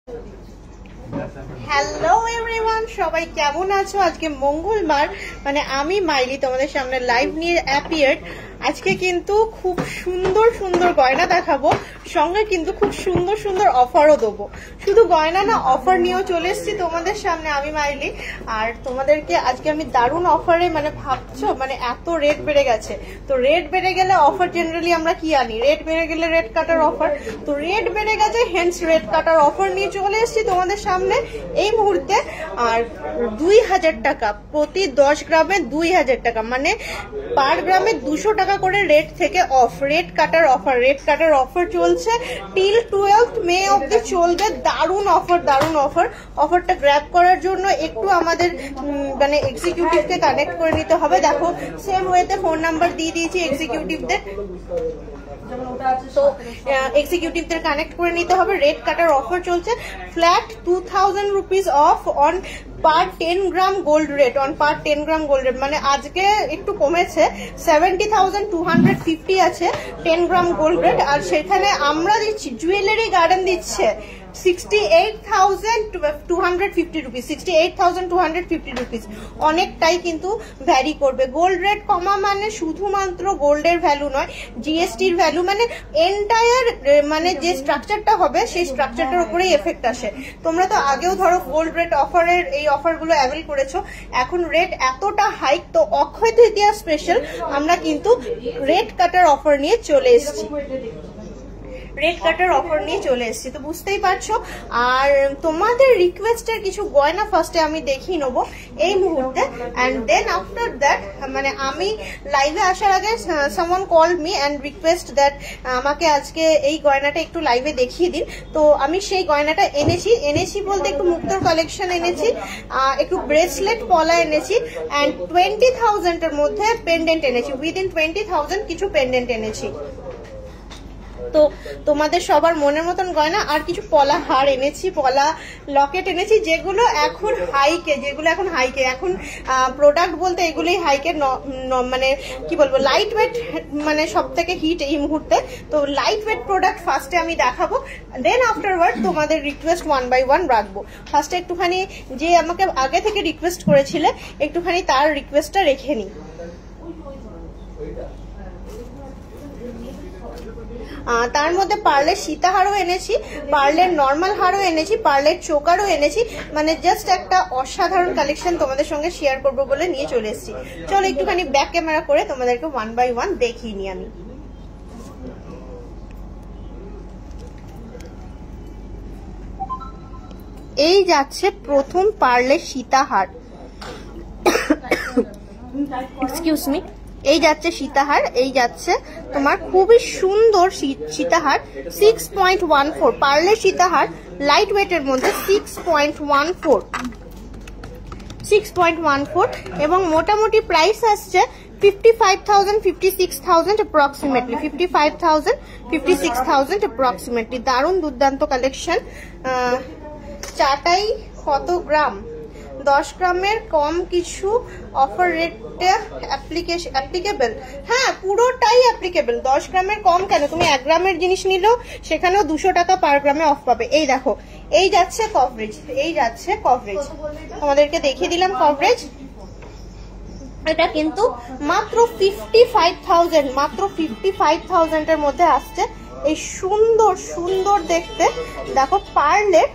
Hello everyone, সবাই কেমন আছো? আজকে মঙ্গলবার, মানে আমি মাইলি তোমাদের সামনে লাইভ নিয়ে অ্যাপিয়ার্ড। আজকে কিন্তু খুব সুন্দর সুন্দর গয়না দেখাবো, সঙ্গে কিন্তু খুব সুন্দর সুন্দর অফারও দেবো। শুধু গয়না না, অফার নিয়েও চলে এসেছি তোমাদের সামনে আমি মাইলি। আর তোমাদেরকে আজকে আমি দারুণ অফারে, মানে ভাবছো মানে এত রেট বেড়ে গেছে, তো রেট বেড়ে গেলে অফার জেনারেলি আমরা কি আনি? রেট বেড়ে গেলে রেট কাটার অফার। তো রেট বেড়ে গেছে, হেন্স রেট কাটার অফার নিয়ে চলে এসেছি তোমাদের সামনে এই মুহূর্তে। আর 2000 টাকা প্রতি 10 গ্রামে, 2000 টাকা মানে পার গ্রামে 200 টাকা করে রেট থেকে অফ, রেট কাটার অফার। রেট কাটার অফার চলছে টিল 12th মে অবধি চলবে। দারুণ অফার, দারুণ অফার। অফারটা গ্র্যাব করার জন্য একটু আমাদের মানে এক্সিকিউটিভকে কানেক্ট করে নিতে হবে। দেখো সেম ওয়েতে ফোন নাম্বার দিয়ে দিয়েছি এক্সিকিউটিভদের, তো এক্সিকিউটিভদের কানেক্ট করে নিতে হবে। রেট কাটার অফার চলছে, flat 2000 rupees off on per 10 gram gold rate, on per 10 gram gold rate. মানে আজকে একটু কমেছে, 70,250 আছে 10 গ্রাম গোল্ড রেট। আর সেখানে আমরা দিচ্ছি, জুয়েলারি গার্ডেন দিচ্ছে 68,250 রুপিস, 68,250 রুপিস। অনেকটাই কিন্তু ভ্যারি করবে। গোল্ড রেট কমা মানে শুধুমাত্র গোল্ডের ভ্যালু নয়, জিএসটির ভ্যালু, মানে এন্টায়ার মানে যে স্ট্রাকচারটা হবে সেই স্ট্রাকচারটার উপরেই এফেক্ট আসে। তোমরা তো আগেও ধরো গোল্ড রেট অফারের এই অফারগুলো অ্যাভেল করেছো, এখন রেট এতটা হাইক, তো অক্ষয় তৃতীয়া স্পেশাল আমরা কিন্তু রেট কাটার অফার নিয়ে চলে এসেছি। রেট কাটার অফার নিয়ে চলে এসেছি, তো বুঝতেই পারছো। আর তোমাদের রিকোয়েস্টের কিছু গয়না ফার্স্টে আমি দেখিয়ে নেবো এই মুহূর্তে, অ্যান্ড দেন আফটার দ্যাট মানে আমি লাইভে আসার আগে someone call me and request that আমাকে আজকে এই গয়নাটা একটু লাইভে দেখিয়ে দিন। তো আমি সেই গয়নাটা এনেছি বলতে একটু মুক্তোর কালেকশন এনেছি, একটু ব্রেসলেট পলা এনেছি, অ্যান্ড 20,000 এর মধ্যে পেন্ডেন্ট এনেছি। উইদিন 20,000 কিছু পেন্ডেন্ট এনেছি। তো তোমাদের সবার মনের মতন গয়না, আর কিছু পলা হার এনেছি, পলা লকেট এনেছি, যেগুলো এখন হাইকে, এখন প্রোডাক্ট বলতে এগুলোই হাইকে, মানে কি বলবো, লাইট ওয়েট, মানে সব থেকে হিট এই মুহূর্তে। তো লাইট ওয়েট প্রোডাক্ট ফার্স্টে আমি দেখাবো, দেন আফটারওয়ার্ড তোমাদের রিকোয়েস্ট 1 by 1 রাখবো। ফার্স্টে একটুখানি যে আমাকে আগে থেকে রিকোয়েস্ট করেছিলে, একটুখানি তার রিকোয়েস্টটা রেখে নিই। তার মধ্যে পার্লের সীতাহারও এনেছি, পার্লের নর্মাল হারও এনেছি, পার্লের চোকারও এনেছি, মানে জাস্ট একটা অসাধারণ কালেকশন তোমাদের সঙ্গে শেয়ার করবো বলে নিয়ে চলে এসেছি। চলো একটুখানি ব্যাক ক্যামেরা করে তোমাদেরকে 1 by 1 দেখিয়ে নিই আমি। এই যাচ্ছে প্রথম পার্লের সীতাহার, এক্সকিউজ মি, এই যাচ্ছে সীতাহার, এই যাচ্ছে তোমার খুবই সুন্দর সীতাহার 6.14, পার্লের সীতাহার লাইট ওয়েটের মধ্যে 6.14 এবং মোটামুটি প্রাইস আসছে 55,000, 56,000 অ্যাপ্রক্সিমেটলি, 55,000, 56,000 অ্যাপ্রক্সিমেটলি। দারুণ দুর্দান্ত কালেকশন। চাটাই কত গ্রাম? 10 গ্রামের কম কিছু অফার রেটে অ্যাপ্লিকেবল, হ্যাঁ পুরোটাই অ্যাপ্লিকেবল। 10 গ্রামের কম কেন, তুমি 1 গ্রামের জিনিস নিলেও সেখানেও 200 টাকা পার গ্রামে অফ পাবে। এই দেখো, এই যাচ্ছে কভারেজ, এই যাচ্ছে কভারেজ, তোমাদেরকে দেখিয়ে দিলাম কভারেজ। এটা কিন্তু মাত্র 55,000, মাত্র 55,000 এর মধ্যে আসছে। এই সুন্দর সুন্দর দেখতে, দেখো পার্লের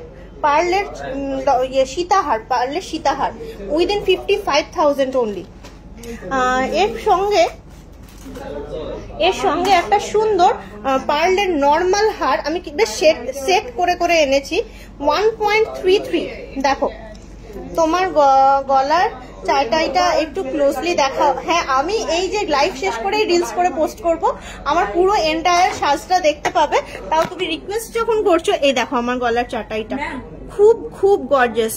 সীতাহার, পার্লের সীতাহার উইদিন 55,000 অনলি। এর সঙ্গে একটা সুন্দর পার্লের নর্মাল হার আমি বেশ সেট করে এনেছি 1.33। দেখো তোমার গলার চাটাইটা একটু ক্লোজলি দেখাও। হ্যাঁ, আমি এই যে লাইভ শেষ করেই রিলস করে পোস্ট করব, আমার পুরো এন্টায়ার সাজটা দেখতে পাবে। তাও তুমি রিকোয়েস্ট যখন করছো, এই দেখো আমার গলার চাটাইটা খুব খুব গর্জিয়াস।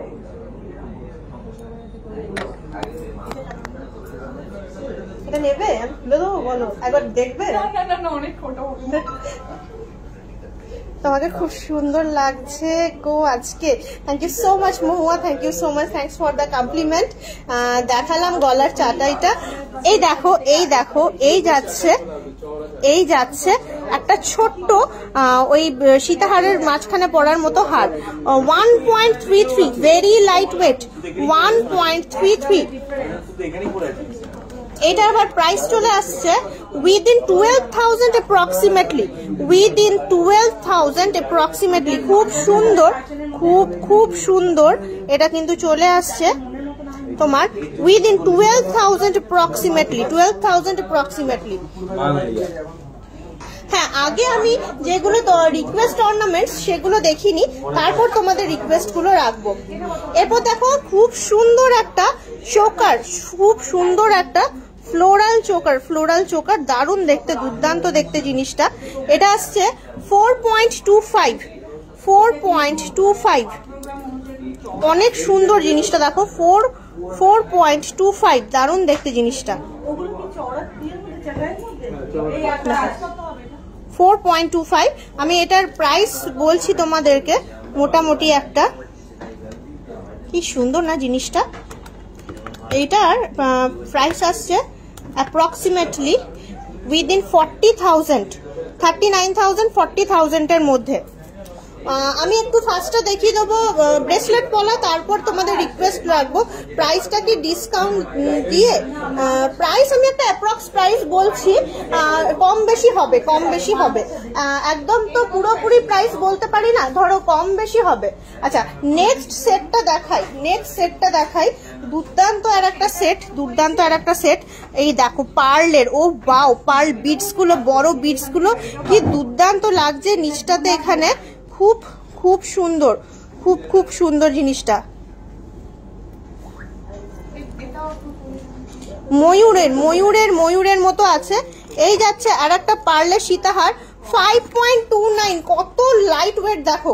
এটা নেবে? খুলে দেবো? বলো, একবার দেখবে? অনেক ছোট, তোমাকে খুব সুন্দর লাগছে গো আজকে। Thank you so much Mahua, thank you so much, thanks for the compliment. দেখালাম গলার চাটাইটা, এই দেখো, এই দেখো, এই যাচ্ছে একটা ছোট্ট ওই সীতাহারের মাঝখানে পড়ার মতো হার। 1.33 ভেরি লাইট ওয়েট, 1.33। এটার আবার প্রাইস চলে আসছে উইদিন 12,000 অ্যাপ্রক্সিমেটলি, উইদিন 12,000 অ্যাপ্রক্সিমেটলি। খুব সুন্দর, খুব সুন্দর। এটা কিন্তু চলে আসছে তোমার উইদিন 12,000 অ্যাপ্রক্সিমেটলি, 12,000 অ্যাপ্রক্সিমেটলি। হ্যাঁ, আগে আমি যেগুলো রিকোয়েস্ট অর্নামেন্টস সেগুলো দেখিনি, তারপর তোমাদের রিকোয়েস্ট গুলো রাখবো। এরপর দেখো খুব সুন্দর একটা চোকার, খুব সুন্দর একটা ফ্লোরাল চোকার, ফ্লোরাল চোকার, দারুণ দেখতে, দুর্দান্ত দেখতে জিনিসটা। এটা আসছে 4.25, 4.25। অনেক সুন্দর জিনিসটা, দেখো 4.25, দারুণ দেখতে জিনিসটা। 4.25। আমি এটার প্রাইস বলছি তোমাদেরকে, মোটামুটি একটা, কি সুন্দর না জিনিসটা। এইটার প্রাইস আসছে অ্যাপ্রক্সিমেটলি উইদিন 40,000, 39,000, 40,000 এর মধ্যে। আমি একটু ফার্স্টটা দেখিয়ে দেবো ব্রেসলেট পলা, তারপর তোমাদের রিকোয়েস্ট রাখবো। প্রাইসটা কি ডিসকাউন্ট দিয়ে, প্রাইস আমি একটা অ্যাপ্রক্স প্রাইস বলছি, কম বেশি হবে, কম বেশি হবে, একদম তো পুরোপুরি প্রাইস বলতে পারি না, ধরো কম বেশি হবে। আচ্ছা, নেক্সট সেটটা দেখাই, নেক্সট সেটটা দেখাই। দুর্দান্ত আর একটা সেট, দুর্দান্ত আর একটা সেট। এই দেখো পার্লের, ও বাও, পার্ল বিটস গুলো, বড় বিটস গুলো কি দুর্দান্ত লাগছে নিচটাতে এখানে, খুব খুব সুন্দর, খুব সুন্দর জিনিসটা। ময়ূরের মতো আছে। এই যাচ্ছে আর একটা পার্লের সীতাহার 5.29, কত লাইট ওয়েট দেখো।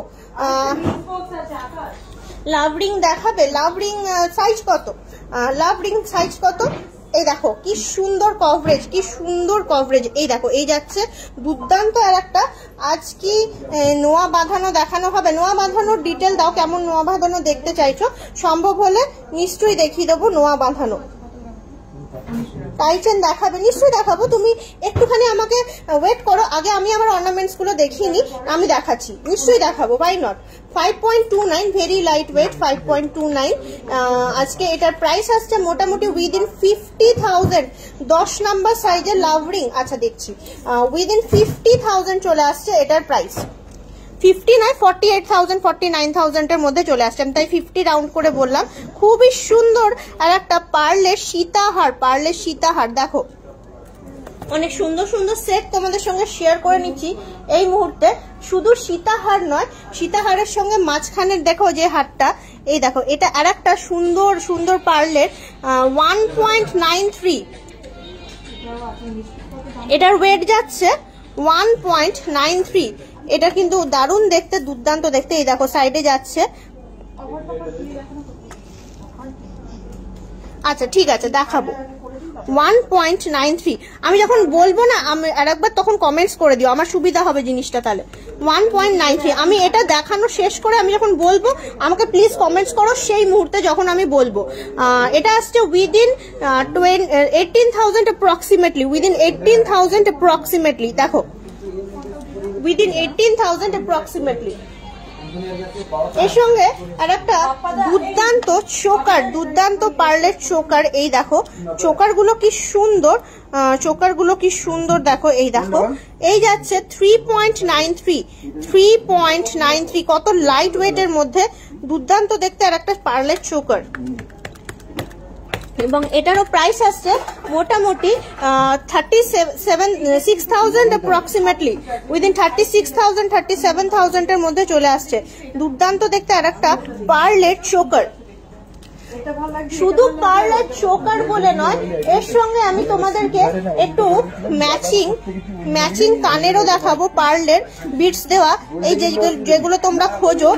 লাভ রিং দেখাবে, লাভ রিং সাইজ কত, লাভ রিং সাইজ কত? এই দেখো কি সুন্দর কভারেজ, কি সুন্দর কভারেজ। এই দেখো, এই যাচ্ছে দুর্দান্ত আর একটা। আজ কি নোয়া বাঁধানো দেখানো হবে? নোয়া বাঁধানোর ডিটেল দাও, কেমন নোয়া বাঁধানো দেখতে চাইছো? সম্ভব হলে নিশ্চয়ই দেখিয়ে দেবো নোয়া বাঁধানো। টাইচেন দেখাবে, নিশ্চয়ই দেখাবো, তুমি একটুখানি আমাকে ওয়েট করো। আগে আমি আমার অর্নামেন্টস গুলো দেখিয়ে নি, আমি দেখাচ্ছি, নিশ্চয়ই দেখাবো, why not. 5.29 very light weight, 5.29। আজকে এটার প্রাইস আসছে মোটামুটি উইদিন 50,000, 10 নাম্বার সাইজের লাভ রিং। আচ্ছা দেখছি, উইদিন 50,000 চলে আসছে এটার প্রাইস। 50 নয়, 48,000, 49,000 এর মধ্যে চলে আসছে, আমি তাই 50 রাউন্ড করে বললাম। খুবই সুন্দর আর একটা পার্লের সীতাহার, পার্লের সীতাহার দেখো। অনেক সুন্দর সুন্দর সেট তোমাদের সঙ্গে শেয়ার করে নিচ্ছি এই মুহূর্তে। শুধু সীতাহার নয়, সীতাহারের সঙ্গে মাঝখানের দেখো যে হারটা, এই দেখো, এটা আর একটা সুন্দর সুন্দর পার্লের 1.93। এটার ওয়েট যাচ্ছে 1.93। এটা কিন্তু দারুণ দেখতে, দুর্দান্ত দেখতে। এই দেখো সাইডে যাচ্ছে। আচ্ছা ঠিক আছে, দেখাবো। 1.93। আমি যখন বলবো না আমি আরেকবার, তখন কমেন্টস করে দিও, আমার সুবিধা হবে জিনিসটা তাহলে। 1.93। আমি এটা দেখানো শেষ করে আমি যখন বলবো আমাকে প্লিজ কমেন্টস করো সেই মুহূর্তে যখন আমি বলবো। এটা আসছে উইদিন 18,000 অ্যাপ্রক্সিমেটলি, উইদিন 18,000 অ্যাপ্রক্সিমেটলি। দেখো উইদিন 18,000 অ্যাপ্রক্সিমেটলি। এর সঙ্গে আর একটা দুর্দান্ত চোকার, দুর্দান্ত পার্লের চোকার। এই দেখো চোকার গুলো কি সুন্দর, চোকার গুলো কি সুন্দর দেখো। এই দেখো, এই যাচ্ছে 3.93, 3.93। কত লাইট ওয়েটের মধ্যে, দুর্দান্ত দেখতে আর একটা পার্লের চোকার। এবং এটারও প্রাইস আসছে মোটামুটি 36,000 অ্যাপ্রক্সিমেটলি, উইদিন 36,000, 37,000 এর মধ্যে চলে আসছে। দুর্দান্ত দেখতে আর একটা পার্লের চোকার। শুধু পার্লের চোকার বলে নয়, এর সঙ্গে আমি তোমাদেরকে একটু ম্যাচিং কানেরও দেখাবো, পার্লের বিটস দেওয়া। এই যেগুলো তোমরা খোঁজো,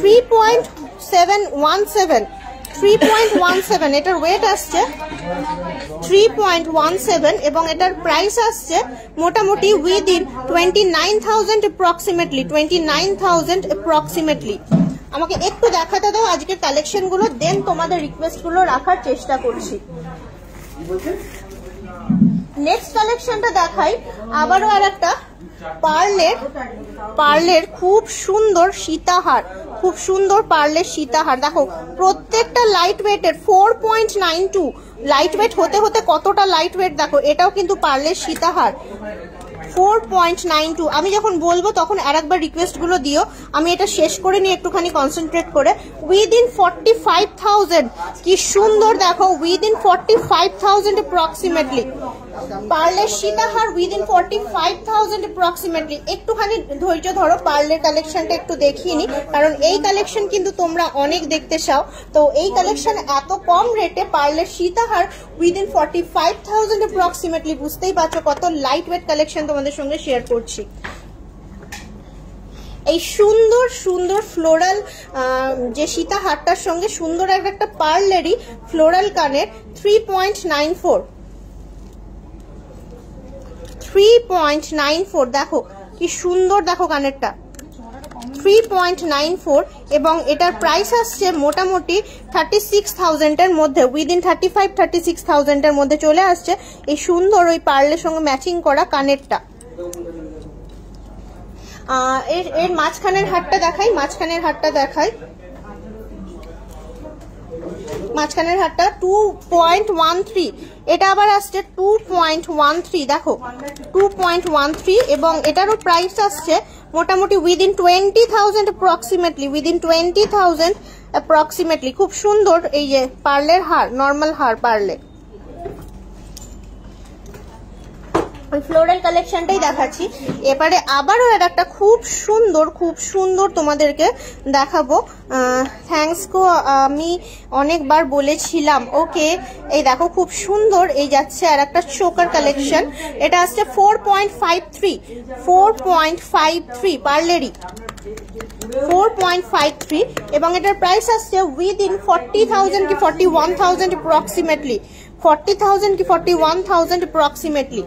3.17, 3.17। এটার ওয়েট আসছে 3.17 এবং এটার প্রাইস আসছে মোটামুটি উইদিন 29,000 অ্যাপ্রক্সিমেটলি, 29,000 অ্যাপ্রক্সিমেটলি। আমাকে একটু দেখাতে দাও আজকের কালেকশন গুলো, দেন তোমাদের রিকোয়েস্ট গুলো রাখার চেষ্টা করছি। নেক্সট কালেকশনটা দেখাই, আবারও আর একটা পার্লের খুব সুন্দর সীতাহার, খুব সুন্দর পার্লের সীতাহার। দেখো প্রত্যেকটা লাইট ওয়েটের 4.92, লাইট ওয়েট হতে হতে কতটা লাইট ওয়েট দেখো। এটাও কিন্তু পার্লের সীতাহার 4.92। আমি যখন বলবো তখন আরেকবার রিকোয়েস্ট গুলো দিও, আমি এটা শেষ করে নিয়ে একটুখানি কনসেন্ট্রেট করে। উইদিন 45,000, কি সুন্দর দেখো, উইদিন 45,000 অ্যাপ্রক্সিমেটলি পার্লের সীতাহার, উইদিন 45,000 অ্যাপ্রক্সিমেটলি। একটুখানি ধৈর্য ধরো, পার্লের কালেকশনটা একটু দেখিয়ে নি, কারণ এই কালেকশন কিন্তু তোমরা অনেক দেখতে চাও। তো এই কালেকশন এত কম রেটে পার্লের সীতাহার উইদিন 45,000 অ্যাপ্রক্সিমেটলি, বুঝতেই পারছো কত লাইট ওয়েট কালেকশন তোমাদের সঙ্গে শেয়ার করছি। এই সুন্দর সুন্দর ফ্লোরাল যে সীতাহারটার সঙ্গে সুন্দর একটা পার্লেরই ফ্লোরাল কানের 3.94 দেখো কি সুন্দর, দেখো কানেরটা 3.94 এবং এটার প্রাইস আসছে মোটামুটি 36,000 এর মধ্যে, উইদিন 35-36,000 এর মধ্যে চলে আসছে এই সুন্দর ওই পার্লের সঙ্গে ম্যাচিং করা কানেরটা। এর মাঝখানের হারটা দেখাই, মাঝখানের হারটা 2.13, এটা আবার আসছে 2.13, দেখো 2.13 এবং এটারও প্রাইস আসছে মোটামুটি উইদিন 20,000 অ্যাপ্রক্সিমেটলি, উইদিন 20,000 অ্যাপ্রক্সিমেটলি। খুব সুন্দর এই যে পার্লের হার, নর্মাল হার পার্লে। ওই ফ্লোরাল কালেকশনটাই দেখাচ্ছি। এবারে আবারও একটা খুব সুন্দর তোমাদেরকে দেখাবো। থ্যাঙ্কস গো, আমি অনেকবার বলেছিলাম। ওকে, এই দেখো খুব সুন্দর এই যাচ্ছে আর একটা চোকার কালেকশন। এটা আসছে 4.53 পার্লেরই 4.53 এবং এটার প্রাইস আসছে উইদিন 40,000 কি 41,000 অ্যাপ্রক্সিমেটলি, 40,000 কি 41,000 অ্যাপ্রক্সিমেটলি।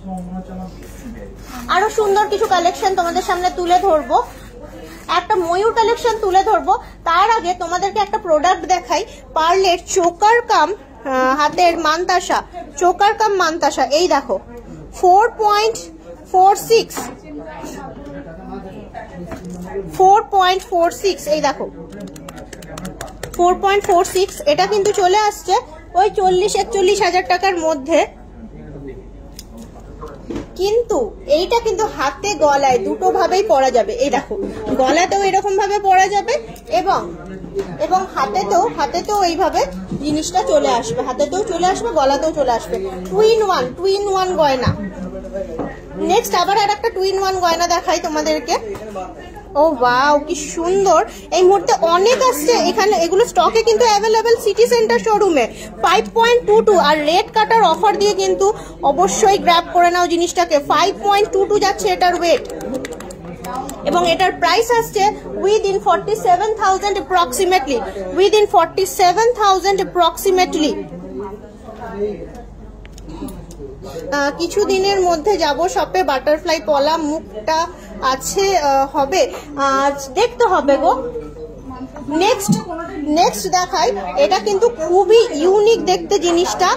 আরো সুন্দর কিছু কালেকশন তোমাদের সামনে তুলে ধরবো, একটা ময়ূর কালেকশন তুলে ধরবো। তার আগে তোমাদেরকে একটা প্রোডাক্ট দেখাই, পার্লের চোকার কাম হাতের মানতাসা, চোকার কাম মানতাসা। এই দেখো 4.46, এই দেখো 4.46। এটা কিন্তু চলে আসছে ওই 40-41 হাজার টাকার মধ্যে, কিন্তু এইটা কিন্তু হাতে গলায় দুটো ভাবেই পরা যাবে। এই দেখো গলাতেও এরকম ভাবে পরা যাবে এবং হাতেতেও এইভাবে জিনিসটা চলে আসবে, হাতেতেও চলে আসবে, গলাতেও চলে আসবে। টুইন ওয়ান গয়না। নেক্সট আবার আর একটা টুইন ওয়ান গয়না দেখাই তোমাদেরকে। ও ওয়াও, কি সুন্দর, এই মুহূর্তে অনেক আসছে এখানে, এগুলো স্টকে কিন্তু অ্যাভেলেবেল সিটি সেন্টার শোরুমে। 5.22 আর রেড কাটার অফার দিয়ে কিন্তু অবশ্যই গ্র্যাব করে নাও জিনিসটাকে। 5.22 যাচ্ছে এটার ওয়েট এবং এটার প্রাইস আসছে উইদিন 47,000 অ্যাপ্রক্সিমেটলি, উইদিন 47,000 অ্যাপ্রক্সিমেটলি। কিছুদিনের মধ্যে যাব শপে, বাটারফ্লাই পলা মুখটা আছে হবে, দেখতে হবে গো। নেক্সট দেখাই, এটা কিন্তু খুবই ইউনিক দেখতে জিনিসটা।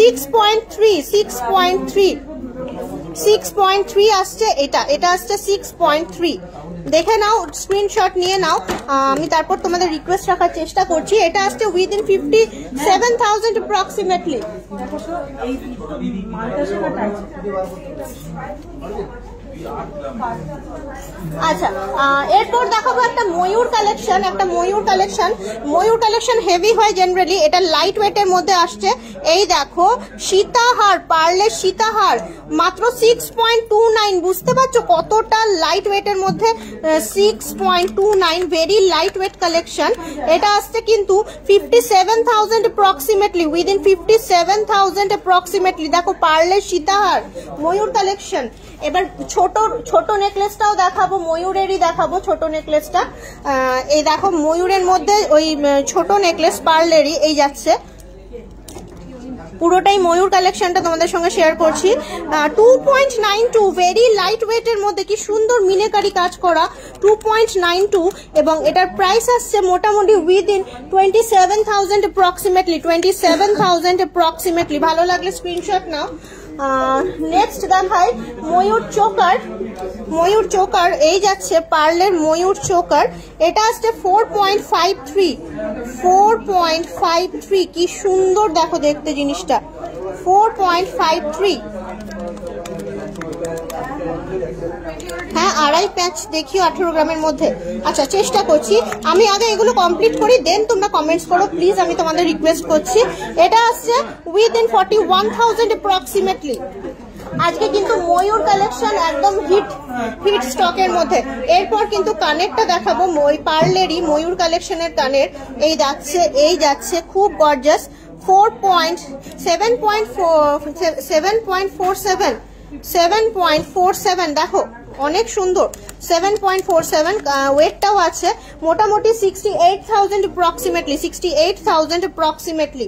6.3 আসছে, এটা আসছে 6.3। দেখে নাও, স্ক্রিনশট নিয়ে নাও, আমি তারপর তোমাদের রিকোয়েস্ট রাখার চেষ্টা করছি। এটা আসছে উইদিন 57,000 অ্যাপ্রক্সিমেটলি। আচ্ছা, এরপর দেখাবো একটা ময়ূর কালেকশন হেভি হয় জেনারেলি, এটা লাইট ওয়েটের মধ্যে আসছে। এই দেখো সীতাহার, পার্লের সীতাহার মাত্র 6.29, বুঝতে পারছো কতটা লাইট ওয়েটের মধ্যে। 6.29 ভেরি লাইট ওয়েট কালেকশন। এটা আসছে কিন্তু 57,000 অ্যাপ্রক্সিমেটলি, উইদিন 57,000 অ্যাপ্রক্সিমেটলি। দেখো পার্লের সীতাহার ময়ূর কালেকশন। এবার ছোট নেকলেসটাও দেখাবো, ময়ূরেরই দেখাবো ছোট নেকলেসটা। এই দেখো ময়ূরের মধ্যে ওই ছোট নেকলেস পার্লেরই এই যাচ্ছে, পুরোটাই ময়ূর কালেকশনটা তোমাদের সঙ্গে শেয়ার করছি। 2.92 ভেরি লাইট ওয়েটের মধ্যে, কি সুন্দর মিনেকারি কাজ করা 2.92 এবং এটার প্রাইস আসছে মোটামুটি উইদিন 27,000 অ্যাপ্রক্সিমেটলি, 27,000 অ্যাপ্রক্সিমেটলি। ভালো লাগলে স্ক্রিনশট নাও। নেক্সট দেখাই ময়ূর চোকার। ময়ূর চোকার এই যাচ্ছে পার্লের ময়ূর চোকার, এটা আসছে 4.53 4.53। কি সুন্দর দেখো দেখতে জিনিসটা, 4.53। হ্যাঁ, আড়াই প্যাচ দেখিও 18 গ্রামের মধ্যে। আচ্ছা, চেষ্টা করছি আমি আগে এগুলো কমপ্লিট করি, দেন তোমরা কমেন্টস করো প্লিজ, আমি তোমাদের রিকোয়েস্ট করছি। এটা আসছে উইদিন 41,000 অ্যাপ্রক্সিমেটলি। আজকে কিন্তু ময়ূর কালেকশন একদম হিট স্টকের মধ্যে। এরপর কিন্তু কানেরটা দেখাবো, পার্লেরই ময়ূর কালেকশনের কানের। এই যাচ্ছে খুব গর্জাস, 7.47 দেখো অনেক সুন্দর, 7.47 ওয়েটটাও আছে মোটামুটি 68,000 অ্যাপ্রক্সিমেটলি, 68,000 অ্যাপ্রক্সিমেটলি।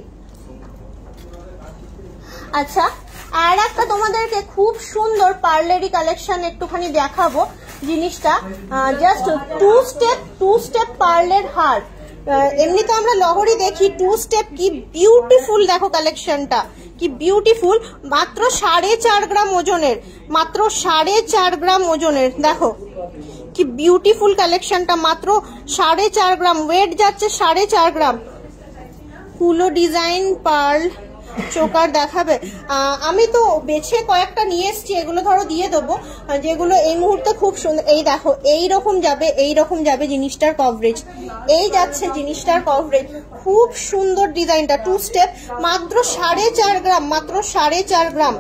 আচ্ছা, আর একটা তোমাদেরকে খুব সুন্দর পার্লেরই কালেকশন একটুখানি দেখাবো জিনিসটা। জাস্ট টু স্টেপ পার্লের হার। এমনি তো আমরা লহরি দেখি, 2 স্টেপ, কি বিউটিফুল দেখো কালেকশনটা, কি বিউটিফুল। মাত্র 4.5 গ্রাম ওজনের, মাত্র 4.5 গ্রাম ওজনের। দেখো কি বিউটিফুল কালেকশনটা, মাত্র 4.5 গ্রাম, ওয়েট যাচ্ছে 4.5 গ্রাম। ফুলো ডিজাইন পার্ল চোকার দেখাবে। আমি তো বেছে কয়েকটা নিয়ে এসছি, এগুলো ধরো দিয়ে দেবো, যেগুলো এই মুহূর্তে খুব সুন্দর। এই দেখো এইরকম যাবে জিনিসটার কভারেজ, এই যাচ্ছে জিনিসটার কভারেজ, খুব সুন্দর ডিজাইনটা। 2 স্টেপ, মাত্র 4.5 গ্রাম, মাত্র 4.5 গ্রাম।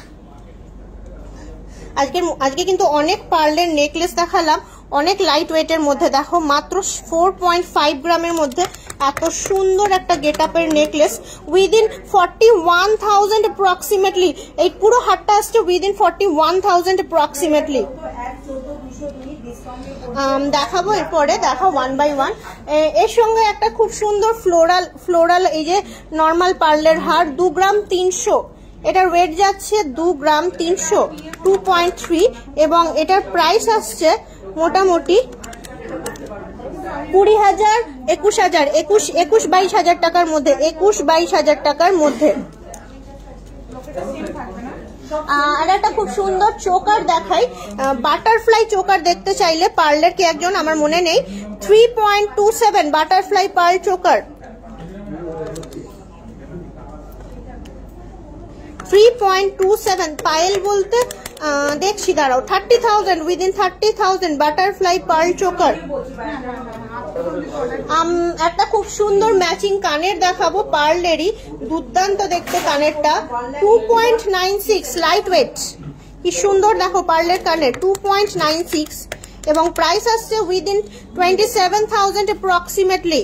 আজকে কিন্তু অনেক পার্লের নেকলেস দেখালাম, অনেক লাইট ওয়েটের মধ্যে। দেখো মাত্র 4.5 গ্রামের মধ্যে এত সুন্দর একটা গেট আপের নেকলেস উইদিন 41,000 অ্যাপ্রক্সিমেটলি। এই পুরো হাটটা আসছে উইদিন 41,000 অ্যাপ্রক্সিমেটলি। দেখাবো এরপরে, দেখো 1 by 1। এর সঙ্গে একটা খুব সুন্দর ফ্লোরাল এই যে নর্মাল পার্লের হার, 2 গ্রাম 300। এটার ওয়েট যাচ্ছে 2 গ্রাম 300, 2.3, এবং এটার প্রাইস আসছে মোটামুটি 20,000, 21,000, 22,000 টাকার মধ্যে, 22,000 টাকার মধ্যে। আর একটা খুব সুন্দর চোকার দেখাই, বাটারফ্লাই চোকার দেখতে চাইলে পার্লের কি একজন, আমার মনে নেই, 3.27 বাটারফ্লাই পার্ল চোকার, 3.27 পায়েল বলতে দেখছি, দাঁড়াও, 30,000, উইদিন 30,000 বাটারফ্লাই পার্ল চোকার। একটা খুব সুন্দর ম্যাচিং কানের দেখাবো পার্লেরই, দুর্দান্ত দেখতে কানেরটা, 2.96 লাইট ওয়েট, কি সুন্দর দেখো পার্লের কানের, 2.96, এবং প্রাইস আসছে উইদিন 27,000 অ্যাপ্রক্সিমেটলি।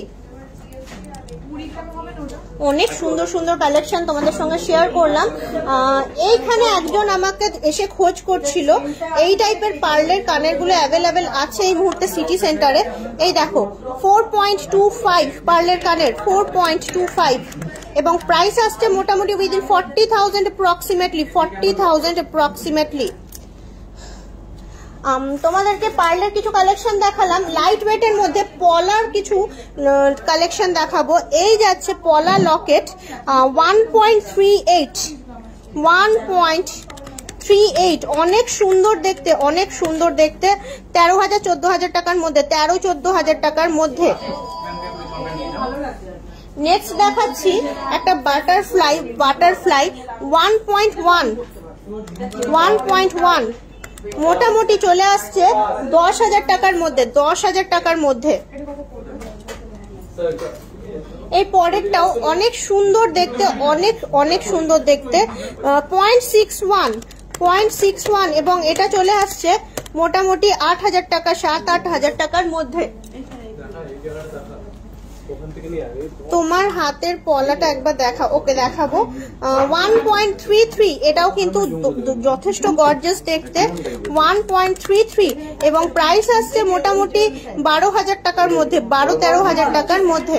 অনেক সুন্দর সুন্দর কালেকশন তোমাদের সঙ্গে শেয়ার করলাম। এইখানে একজন আমাকে এসে খোঁজ করছিল, এই টাইপের পার্লের কানের গুলো অ্যাভেলেবেল আছে এই মুহূর্তে সিটি সেন্টারে। এই দেখো 4.25 পার্লের কানের, 4.25, এবং প্রাইস আসছে মোটামুটি উইদিন 40,000 অ্যাপ্রক্সিমেটলি, 40,000 অ্যাপ্রক্সিমেটলি। তোমাদেরকে পার্লের কিছু কালেকশন দেখালাম, লাইট ওয়েটের মধ্যে পলার কিছু কালেকশন দেখাবো। এই যাচ্ছে পলা লকেট, 1.38, অনেক সুন্দর দেখতে, অনেক সুন্দর দেখতে, 13,000 14,000 টাকার মধ্যে, 13-14,000 টাকার মধ্যে। নেক্সট দেখাচ্ছি একটা বাটারফ্লাই 1.1 মোটামুটি চলে আসছে 10,000 টাকার মধ্যে, 10,000 টাকার মধ্যে। এই পরেরটাও অনেক সুন্দর দেখতে, অনেক সুন্দর দেখতে, 0.61, এবং এটা চলে আসছে মোটামুটি 8,000 টাকা, 7-8,000 টাকার মধ্যে। তোমার হাতের পলাটা একবার দেখা, ওকে দেখাবো, 1.33, এটাও কিন্তু যথেষ্ট গর্জাস দেখতে, 1.33, এবং প্রাইস আসছে মোটামুটি 12,000 টাকার মধ্যে, 12-13,000 টাকার মধ্যে।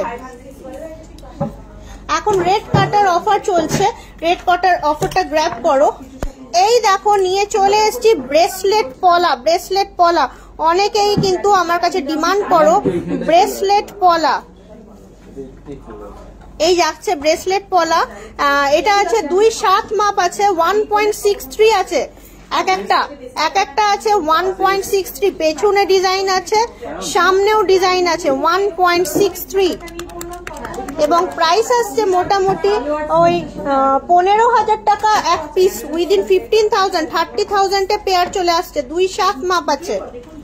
এখন রেড কাটার অফার চলছে, রেড কাটার অফারটা গ্র্যাব করো। এই দেখো নিয়ে চলে এসেছি ব্রেসলেট পলা, অনেকেই কিন্তু আমার কাছে ডিমান্ড করো ব্রেসলেট পলা। এই যাচ্ছে ব্রেসলেট পলা, এটা আছে 2.7 মাপ আছে, 1.63 আছে এক একটা আছে 1.63, পেছনে ডিজাইন আছে, সামনেও ডিজাইন আছে 1.63, এবং প্রাইস আসছে মোটামুটি ওই 15,000 টাকা এক পিস, উইদিন 15,000 30,000 পেয়ার চলে আসছে, 2.7 মাপ আছে।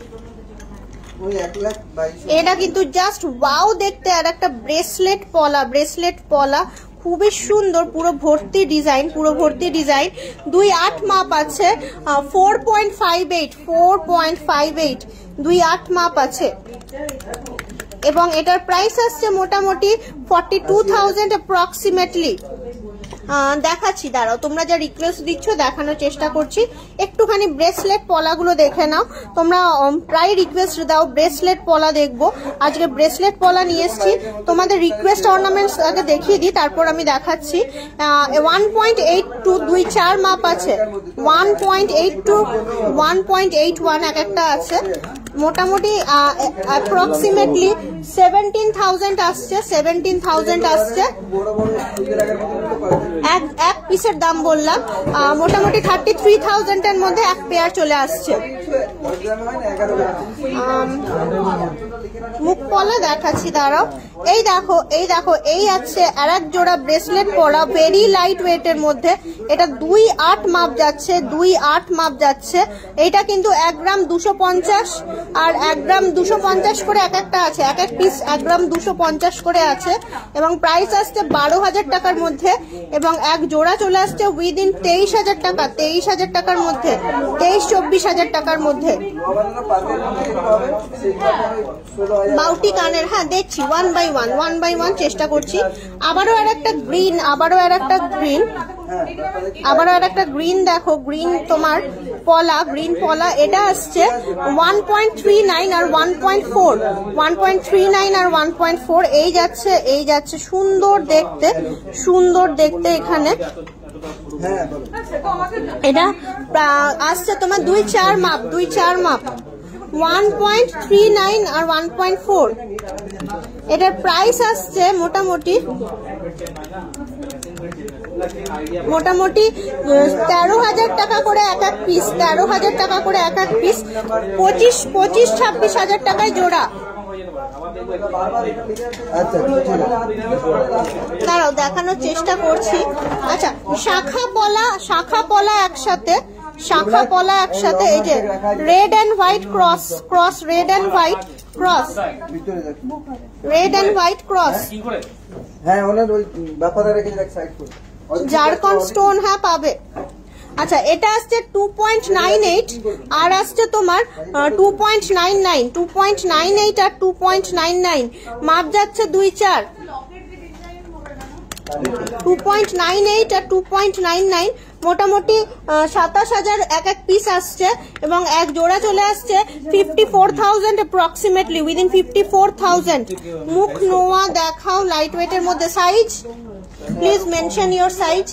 এটা কিন্তু জাস্ট ওয়াও দেখতে, আর একটা ব্রেসলেট পলা খুবই সুন্দর, পুরো ভর্তি ডিজাইন 2.8 মাপ আছে, 4.58 2.8 মাপ আছে, এবং এটার প্রাইস আসছে মোটামুটি 42,000 অ্যাপ্রক্সিমেটলি। দেখাচ্ছি, দাঁড়াও, তোমরা যা রিকোয়েস্ট দিচ্ছ দেখানোর চেষ্টা করছি। একটুখানি ব্রেসলেট পলাগুলো দেখে নাও, তোমরা প্রায় রিকোয়েস্ট দাও ব্রেসলেট পলা দেখবো, আজকে ব্রেসলেট পলা নিয়ে এসছি। তোমাদের রিকোয়েস্ট অর্নামেন্টস আগে দেখিয়ে দিই, তারপর আমি দেখাচ্ছি। 1.82 2.4 মাপ আছে, 1.82 1.81 এক একটা আছে, মোটামুটি অ্যাপ্রক্সিমেটলি 17,000 আসছে, 17,000 আসছে এক পিসের দাম বললাম, মোটামুটি 33,000 এর মধ্যে এক পেয়ার চলে আসছে। মুখ পলা দেখাচ্ছি, দাঁড়াও, এই দেখো এই আছে আর এক জোড়া ব্রেসলেট পলা, ভেরি লাইট ওয়েটের মধ্যে, এটা 2.8 মাপ যাচ্ছে, 2.8 মাপ যাচ্ছে। এটা কিন্তু 1 গ্রাম 250 আর 1 গ্রাম 250 করে এক একটা আছে, এক এক পিস 1 গ্রাম 250 করে আছে, এবং প্রাইস আসছে 12,000 টাকার মধ্যে, এবং এক জোড়া চলে আসছে উইদিন 23,000 টাকা, 23,000 টাকার মধ্যে, 23-24,000 টাকার মধ্যে। বাউটি কানের, হ্যাঁ দেখছি, 1 বাই 1 চেষ্টা করছি। আবারও আর একটা গ্রিন দেখো, গ্রিন তোমার পলা, গ্রিন পলা, এটা আসছে 1.39 আর 1.4, 1.39 আর 1.4, এই যাচ্ছে সুন্দর দেখতে এখানে। এটা আসছে তোমার 2.4 মাপ, 1.39 আর 1.4। এটার প্রাইস আসছে মোটামুটি 13,000 টাকা করে এক এক পিস, 13,000 টাকা করে এক এক পিস, 25-26,000 টাকায় জোড়া। দাঁড়াও দেখানোর চেষ্টা করছি। আচ্ছা, শাখা পলা একসাথে, এই যে red and white cross, red and white cross, হ্যাঁ ওনার ওই ব্যাপারে রেখে রাখ সাইড করে, জারকন স্টোন, হ্যাঁ পাবে। আচ্ছা, এটা আসছে 2.98 আর আসছে তোমার 2.99 আর 2.99 মাপ যাচ্ছে 2.4, 2.98 আর 2.99, মোটামুটি 27,000 এক এক পিস আসছে, এবং এক জোড়া চলে আসছে 54,000 অ্যাপ্রক্সিমেটলি, উইদিন 54,000। মুখ নোয়া দেখাও লাইট ওয়েটের মধ্যে, size please mention your size.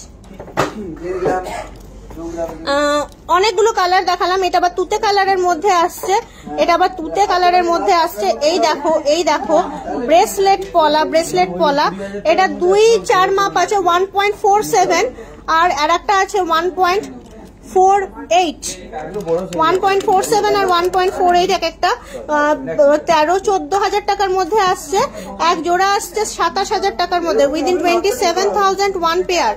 অনেকগুলো কালার দেখালাম, এটা আবার তুতে কালারের মধ্যে আসছে, এই দেখো ব্রেসলেট পলা, এটা 2.4 মাপ আছে, 1.47, আর একটা আছে 1.48, 1.47 আর 1.48 এক একটা, 13-14,000 টাকার মধ্যে আসছে। এক জোড়া আসছে 27,000 টাকার মধ্যে, উইদিন 27,000 ওয়ান পেয়ার।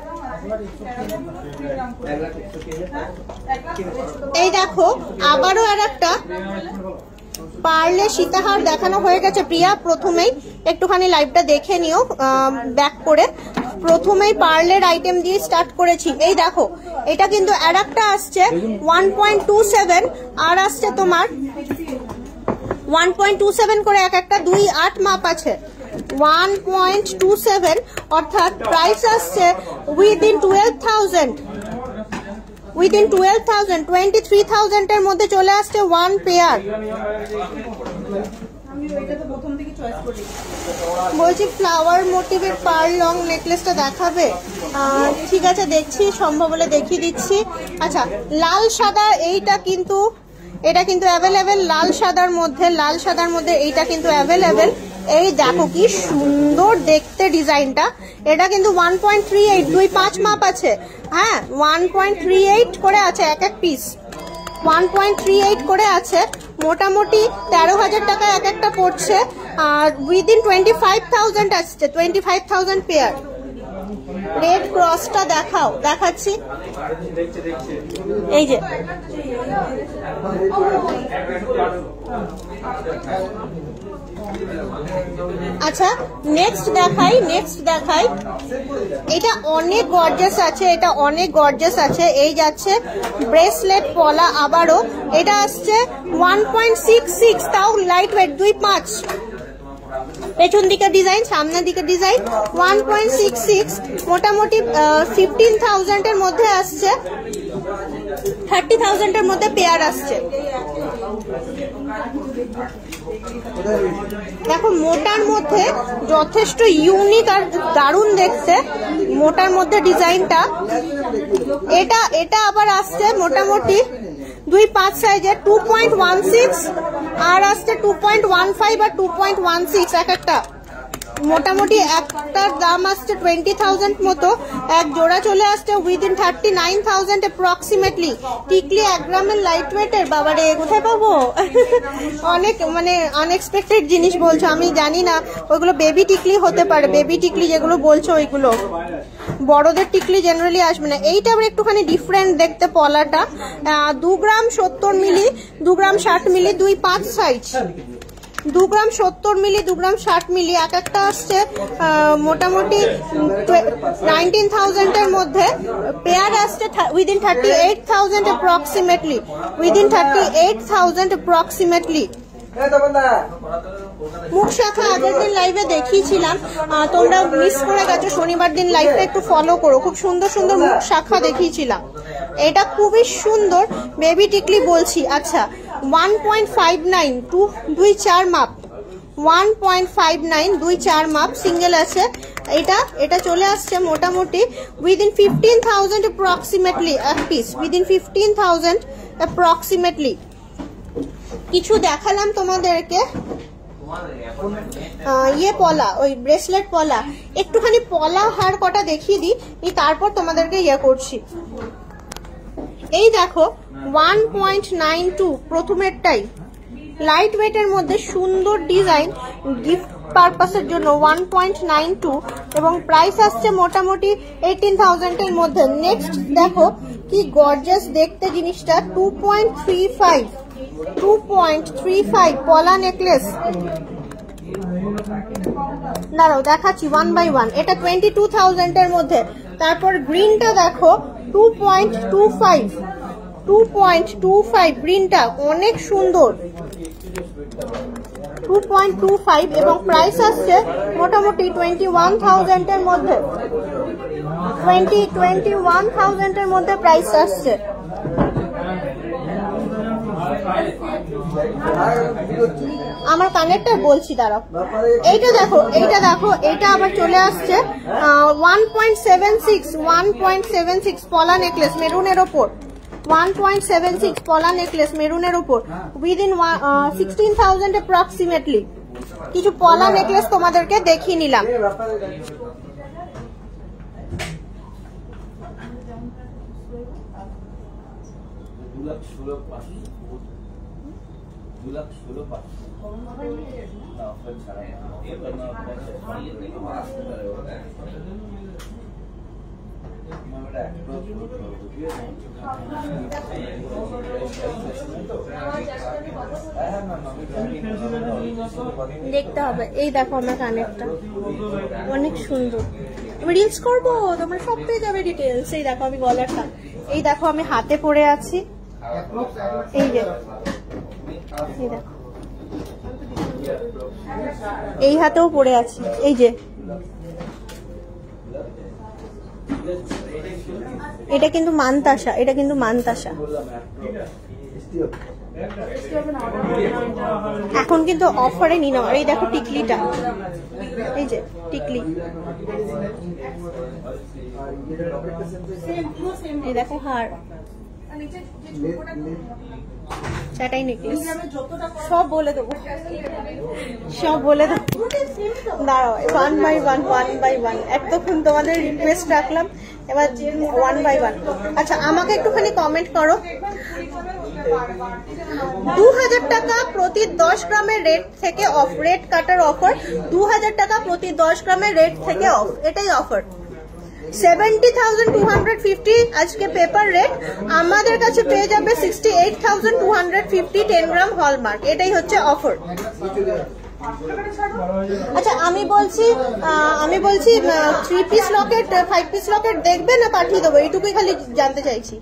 এই দেখো আবারও আর একটা পার্লে সীতাহার দেখানো হয়ে গেছে। প্রিয়া, প্রথমেই একটুখানি লাইভটা দেখে নিও ব্যাক করে, প্রথমেই পার্লের আইটেম দিয়ে স্টার্ট করেছি। এই দেখো, এটা কিন্তু আর একটা আসছে 1.27 আর আসছে তোমার 1.27 করে এক একটা, 2.8 মাপ আছে, 1.27, অর্থাৎ প্রাইস আসছে উইদিন 12,000, 23,000 এর মধ্যে চলে আসছে ওয়ান পেয়ার। বলছি ফ্লাওয়ার মোটিভের পার্ল লং নেকলেসটা দেখাবে? ঠিক আছে, দেখছি, সম্ভব হলে দেখিয়ে দিচ্ছি। আচ্ছা, লাল সাদা, এটা কিন্তু অ্যাভেলেবেল, লাল সাদার মধ্যে এইটা কিন্তু অ্যাভেলেবেল। এই দেখো কি সুন্দর দেখতে ডিজাইনটা। এটা কিন্তু 1.38 2.5 মাপ আছে। হ্যাঁ 1.38 করে আছে এক এক পিস, 1.38 করে আছে। মোটামুটি 13,000 টাকা এক একটা পড়ছে। আর উইদিন 25,000 আসছে, 25,000 পেয়ার। রেড ক্রসটা দেখাও, দেখাচ্ছি। এই যে আচ্ছা নেক্সট দেখাই। এটা অনেক গর্জাস আছে, এটা অনেক গর্জাস আছে। এই যাচ্ছে ব্রেসলেট পলা আবারও। এটা আসছে 1.66, তাও লাইট ওয়েট 2.5। পেছন দিকে ডিজাইন, সামনের দিকে ডিজাইন। 1.66 মোটামুটি 15,000 এর মধ্যে আসছে, 30,000 এর মধ্যে পেয়ার আসছে। দেখো মোটার মধ্যে যথেষ্ট ইউনিক আর দারুণ দেখতে, মোটার মধ্যে ডিজাইনটা। এটা আবার আসছে মোটামুটি 2.5 সাইজের 2.16, আর আসছে 2.15 আর 2.16 এক একটা। মোটামুটি একটার দাম আসছে 20,000 মতো, এক জোড়া চলে আসছে উইদিন 39,000 অ্যাপ্রক্সিমেটলি। টিকলি 1 গ্রামের লাইট ওয়েটের, বাবারে কোথায় পাবো? অনেক মানে আনএক্সপেক্টেড জিনিস বলছো, আমি জানি না ওইগুলো বেবি টিকলি হতে পারে। বেবি টিকলি যেগুলো বলছো ওইগুলো, বড়দের টিকলি জেনারেলি আসবে না। এইটা আবার একটুখানি ডিফারেন্ট দেখতে পলাটা। 2 গ্রাম 70 মিলি, 2 গ্রাম 60 মিলি, 2.5 সাইজ। 2 গ্রাম 70 মিলি, 2 গ্রাম 60 মিলি এক একটা আসছে মোটামুটি 19,000 এর মধ্যে। পেয়ার আসছে উইদিন 38,000 অ্যাপ্রক্সিমেটলি, উইদিন 38,000 অ্যাপ্রক্সিমেটলি। মুখ শাখা আগের দিন লাইভে দেখিয়েছিলাম, তোমরা মিস করে গেছো। শনিবার দিন লাইভটা একটু ফলো করো, খুব সুন্দর সুন্দর মুখ শাখা দেখিয়েছিলাম। এটা খুবই সুন্দর বেবি টিকলি বলছি। আচ্ছা 1.59 2.4 মাপ, 1.59 2.4 মাপ সিঙ্গেল আছে। এটা চলে আসছে মোটামুটি উইদিন 15,000 অ্যাপ্রক্সিমেটলি এক পিস, উইদিন 15,000 অ্যাপ্রক্সিমেটলি। কিছু দেখালাম তোমাদেরকে ইয়ে পলা, ওই ব্রেসলেট পলা। একটুখানি পলা হার কটা দেখিয়ে দিই, তারপর তোমাদেরকে ইয়ে করছি। এই দেখো 1.92 প্রথমেরটাই লাইট ওয়েটের মধ্যে সুন্দর ডিজাইন, গিফট পারপাসের জন্য 1.92 এবং প্রাইস আসছে মোটামুটি 18,000 এর মধ্যে। নেক্সট দেখো কি গর্জাস দেখতে জিনিসটা, 2.35 পলা নেকলেস। দাঁড়াও দেখাচ্ছি 1 by 1। এটা 22,000 এর মধ্যে। তারপর গ্রিনটা দেখো 2.25 গ্রিনটা অনেক সুন্দর, 2.25 এবং প্রাইস আসছে মোটামুটি 21,000 এর মধ্যে, 21,000 এর মধ্যে প্রাইস আসছে। আমার কানেরটা বলছি দাঁড়াও। এইটা দেখো, এইটা আবার চলে আসছে 1.76 পলা নেকলেস মেরুনের ওপর, 1.76 পলা নেকলেস মেরুনের ওপর উইদিন 16,000 অ্যাপ্রক্সিমেটলি। কিছু পলা নেকলেস তোমাদেরকে দেখিয়ে নিলাম। দেখতে হবে। এই দেখো আমার কানেরটা অনেক সুন্দর, আমি রিলস করবো, তোমরা সব পেয়ে যাবে ডিটেলস। এই দেখো আমি গলাটা, এই দেখো আমি হাতে পরে আছি, এই যে এই দেখো, এই হাতেও পরে আছি, এই যে এটা কিন্তু মানতাসা, এটা কিন্তু মানতাসা। এখন কিন্তু অফারে নিন। আর এই দেখো টিকলিটা, এই যে টিকলি, এই দেখো হার, চাটাই নেকলেস সব বলে দেবো, সব বলে দেবো। দাঁড়াও, 1 by 1 এতক্ষণ তোমাদের রিকোয়েস্ট রাখলাম, এবার 1 by 1। আচ্ছা, আমাকে একটুখানি কমেন্ট করো, 2000 টাকা প্রতি 10 গ্রামের রেট থেকে অফ, রেট কাটার অফার 2000 টাকা প্রতি 10 গ্রামের রেট থেকে অফ, এটাই অফার। 70,250 আজকে পেপার রেট, আমাদের কাছে পেয়ে যাবে 68,250 10 গ্রাম হলমার্ক, এটাই হচ্ছে অফার। আচ্ছা, আমি বলছি 3 পিস লকেট 5 পিস লকেট দেখবে না পাঠিয়ে দেবো, এইটুকুই খালি জানতে চাইছি।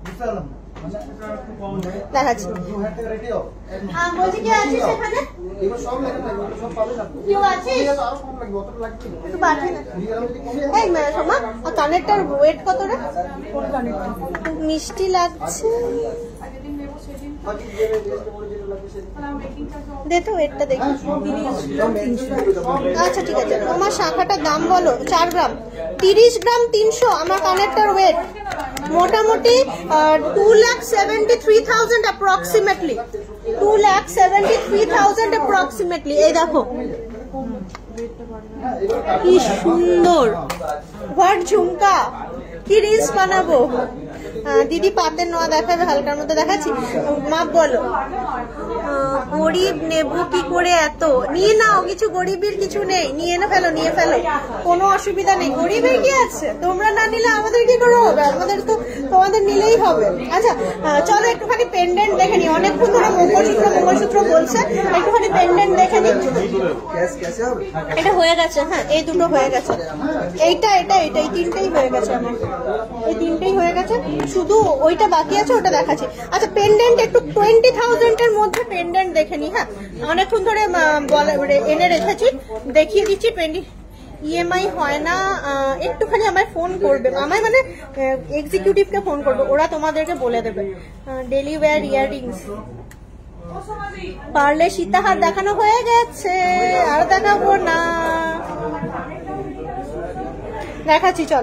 দেখাচ্ছি, বলছি কে আছিস এখানে? কেউ আছিস? একটু পাঠিয়ে না। এই সোমা, কানেরটার ওয়েট কত রে? মিষ্টি লাগছে, দেখো ওয়েটটা দেখি। আচ্ছা ঠিক আছে, তোমার শাখাটার দাম বলো। 4 গ্রাম 30 গ্রাম 300, আমার কানেরটার ওয়েট মোটামুটি 2,73,000 অ্যাপ্রক্সিমেটলি, 2,73,000 অ্যাপ্রক্সিমেটলি। এই দেখো কি সুন্দর হোয়াট ঝুমকা, কি রিলস বানাবো। দিদি পাতের নোয়া দেখাবে, হালকার মধ্যে দেখাচ্ছি। মা বলো, গরিব নেবো কি করে এত? নিয়ে নাও, কিছু গরিবের কিছু নেই, নিয়ে না ফেলো, নিয়ে ফেলো, কোনো অসুবিধা নেই। গরিবের কি আছে, তোমরা না নিলে আমাদের কি করে হবে? আমাদের তো তোমাদের নিলেই হবে। আচ্ছা চলো একটুখানি পেন্ডেন্ট দেখে নি, অনেকক্ষণ ধরে মঙ্গলসূত্র বলছে, একটুখানি পেন্ডেন্ট দেখে নি। এটা হয়ে গেছে, হ্যাঁ এই দুটো হয়ে গেছে, এইটা এই তিনটেই হয়ে গেছে আমার, এই তিনটেই হয়ে গেছে, শুধু ওইটা বাকি আছে, ওটা দেখাচ্ছি। আচ্ছা পেন্ডেন্ট একটু 20,000 এর মধ্যে পেন্ডেন্ট দেখে নি। হ্যাঁ অনেকক্ষণ ধরে এনে রেখেছি, দেখিয়ে দিচ্ছি। ইএমআই হয় না, একটুখানি আমায় ফোন করবে, আমায় মানে এক্সিকিউটিভকে ফোন করবে, ওরা তোমাদেরকে বলে দেবে। ডেলি ওয়্যার ইয়াররিংস, পারলে সীতাহার দেখানো হয়ে গেছে, আর দেখাবো না, দেখাচ্ছি চল।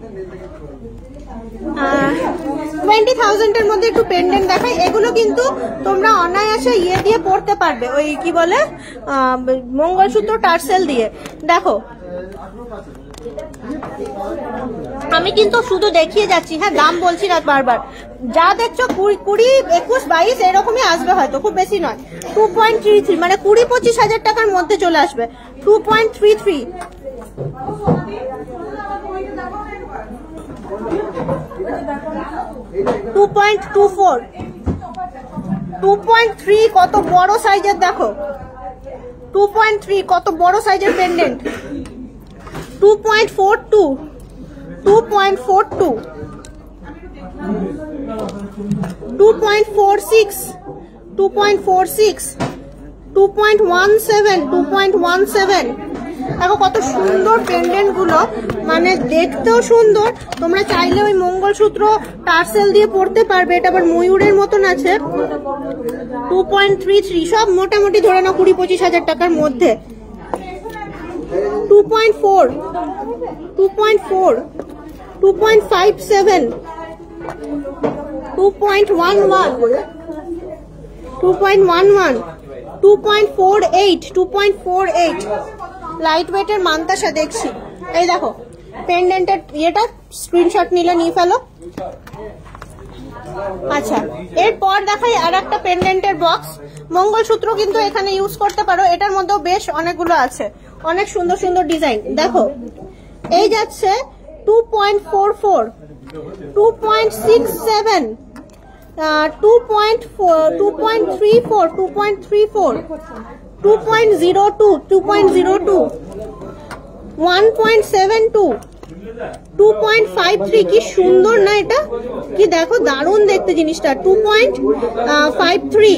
20,000 এর মধ্যে একটু পেন্ডেন্ট দেখাই, এগুলো কিন্তু তোমরা অনায়াসে ইয়ে দিয়ে পড়তে পারবে, ওই কি বলে মঙ্গলসূত্র টার্সেল দিয়ে। দেখো আমি কিন্তু শুধু দেখিয়ে যাচ্ছি, হ্যাঁ দাম বলছি না বারবার। যা দেখছো 20, 21, 22 এরকমই আসবে, হয়তো খুব বেশি নয়। 2.33 মানে 20-25 হাজার টাকার মধ্যে চলে আসবে। 2.33, 2.24, 2.3 কত বড় সাইজের দেখো, 2.3 কত বড় সাইজের পেন্ডেন্ট। 2.42, 2.42, 2.46, 2.46, 2.17, 2.17। দেখো কত সুন্দর পেন্ডেন্ট গুলো, মানে দেখতেও সুন্দর। তোমরা চাইলে ওই মঙ্গলসূত্র টার্সেল দিয়ে পড়তে পারবে, এটা আবার ময়ূরের মতন আছে। 2.33, সব মোটামুটি ধরে নাও 20-25 হাজার টাকার মধ্যে। 2.4, 2.4, 2.57, 2.11, 2.11, 2.48, 2.48। লাইট ওয়েটের মান্তাসা দেখছি। এই দেখো পেন্ডেন্টের ইয়েটা স্ক্রিনশট নিলে নিয়ে ফেলো। আচ্ছা এরপর দেখাই আর একটা পেন্ডেন্টের বক্স। মঙ্গলসূত্র কিন্তু এখানে ইউজ করতে পারো, এটার মধ্যেও বেশ অনেকগুলো আছে, অনেক সুন্দর সুন্দর ডিজাইন। দেখো এই যাচ্ছে 2.44, 2.67, 2.34, 2.34, 2.02, 2.02, 1.72, 2.53। কি সুন্দর না এটা, কি দেখো দারুণ দেখতে জিনিসটা। 2.53,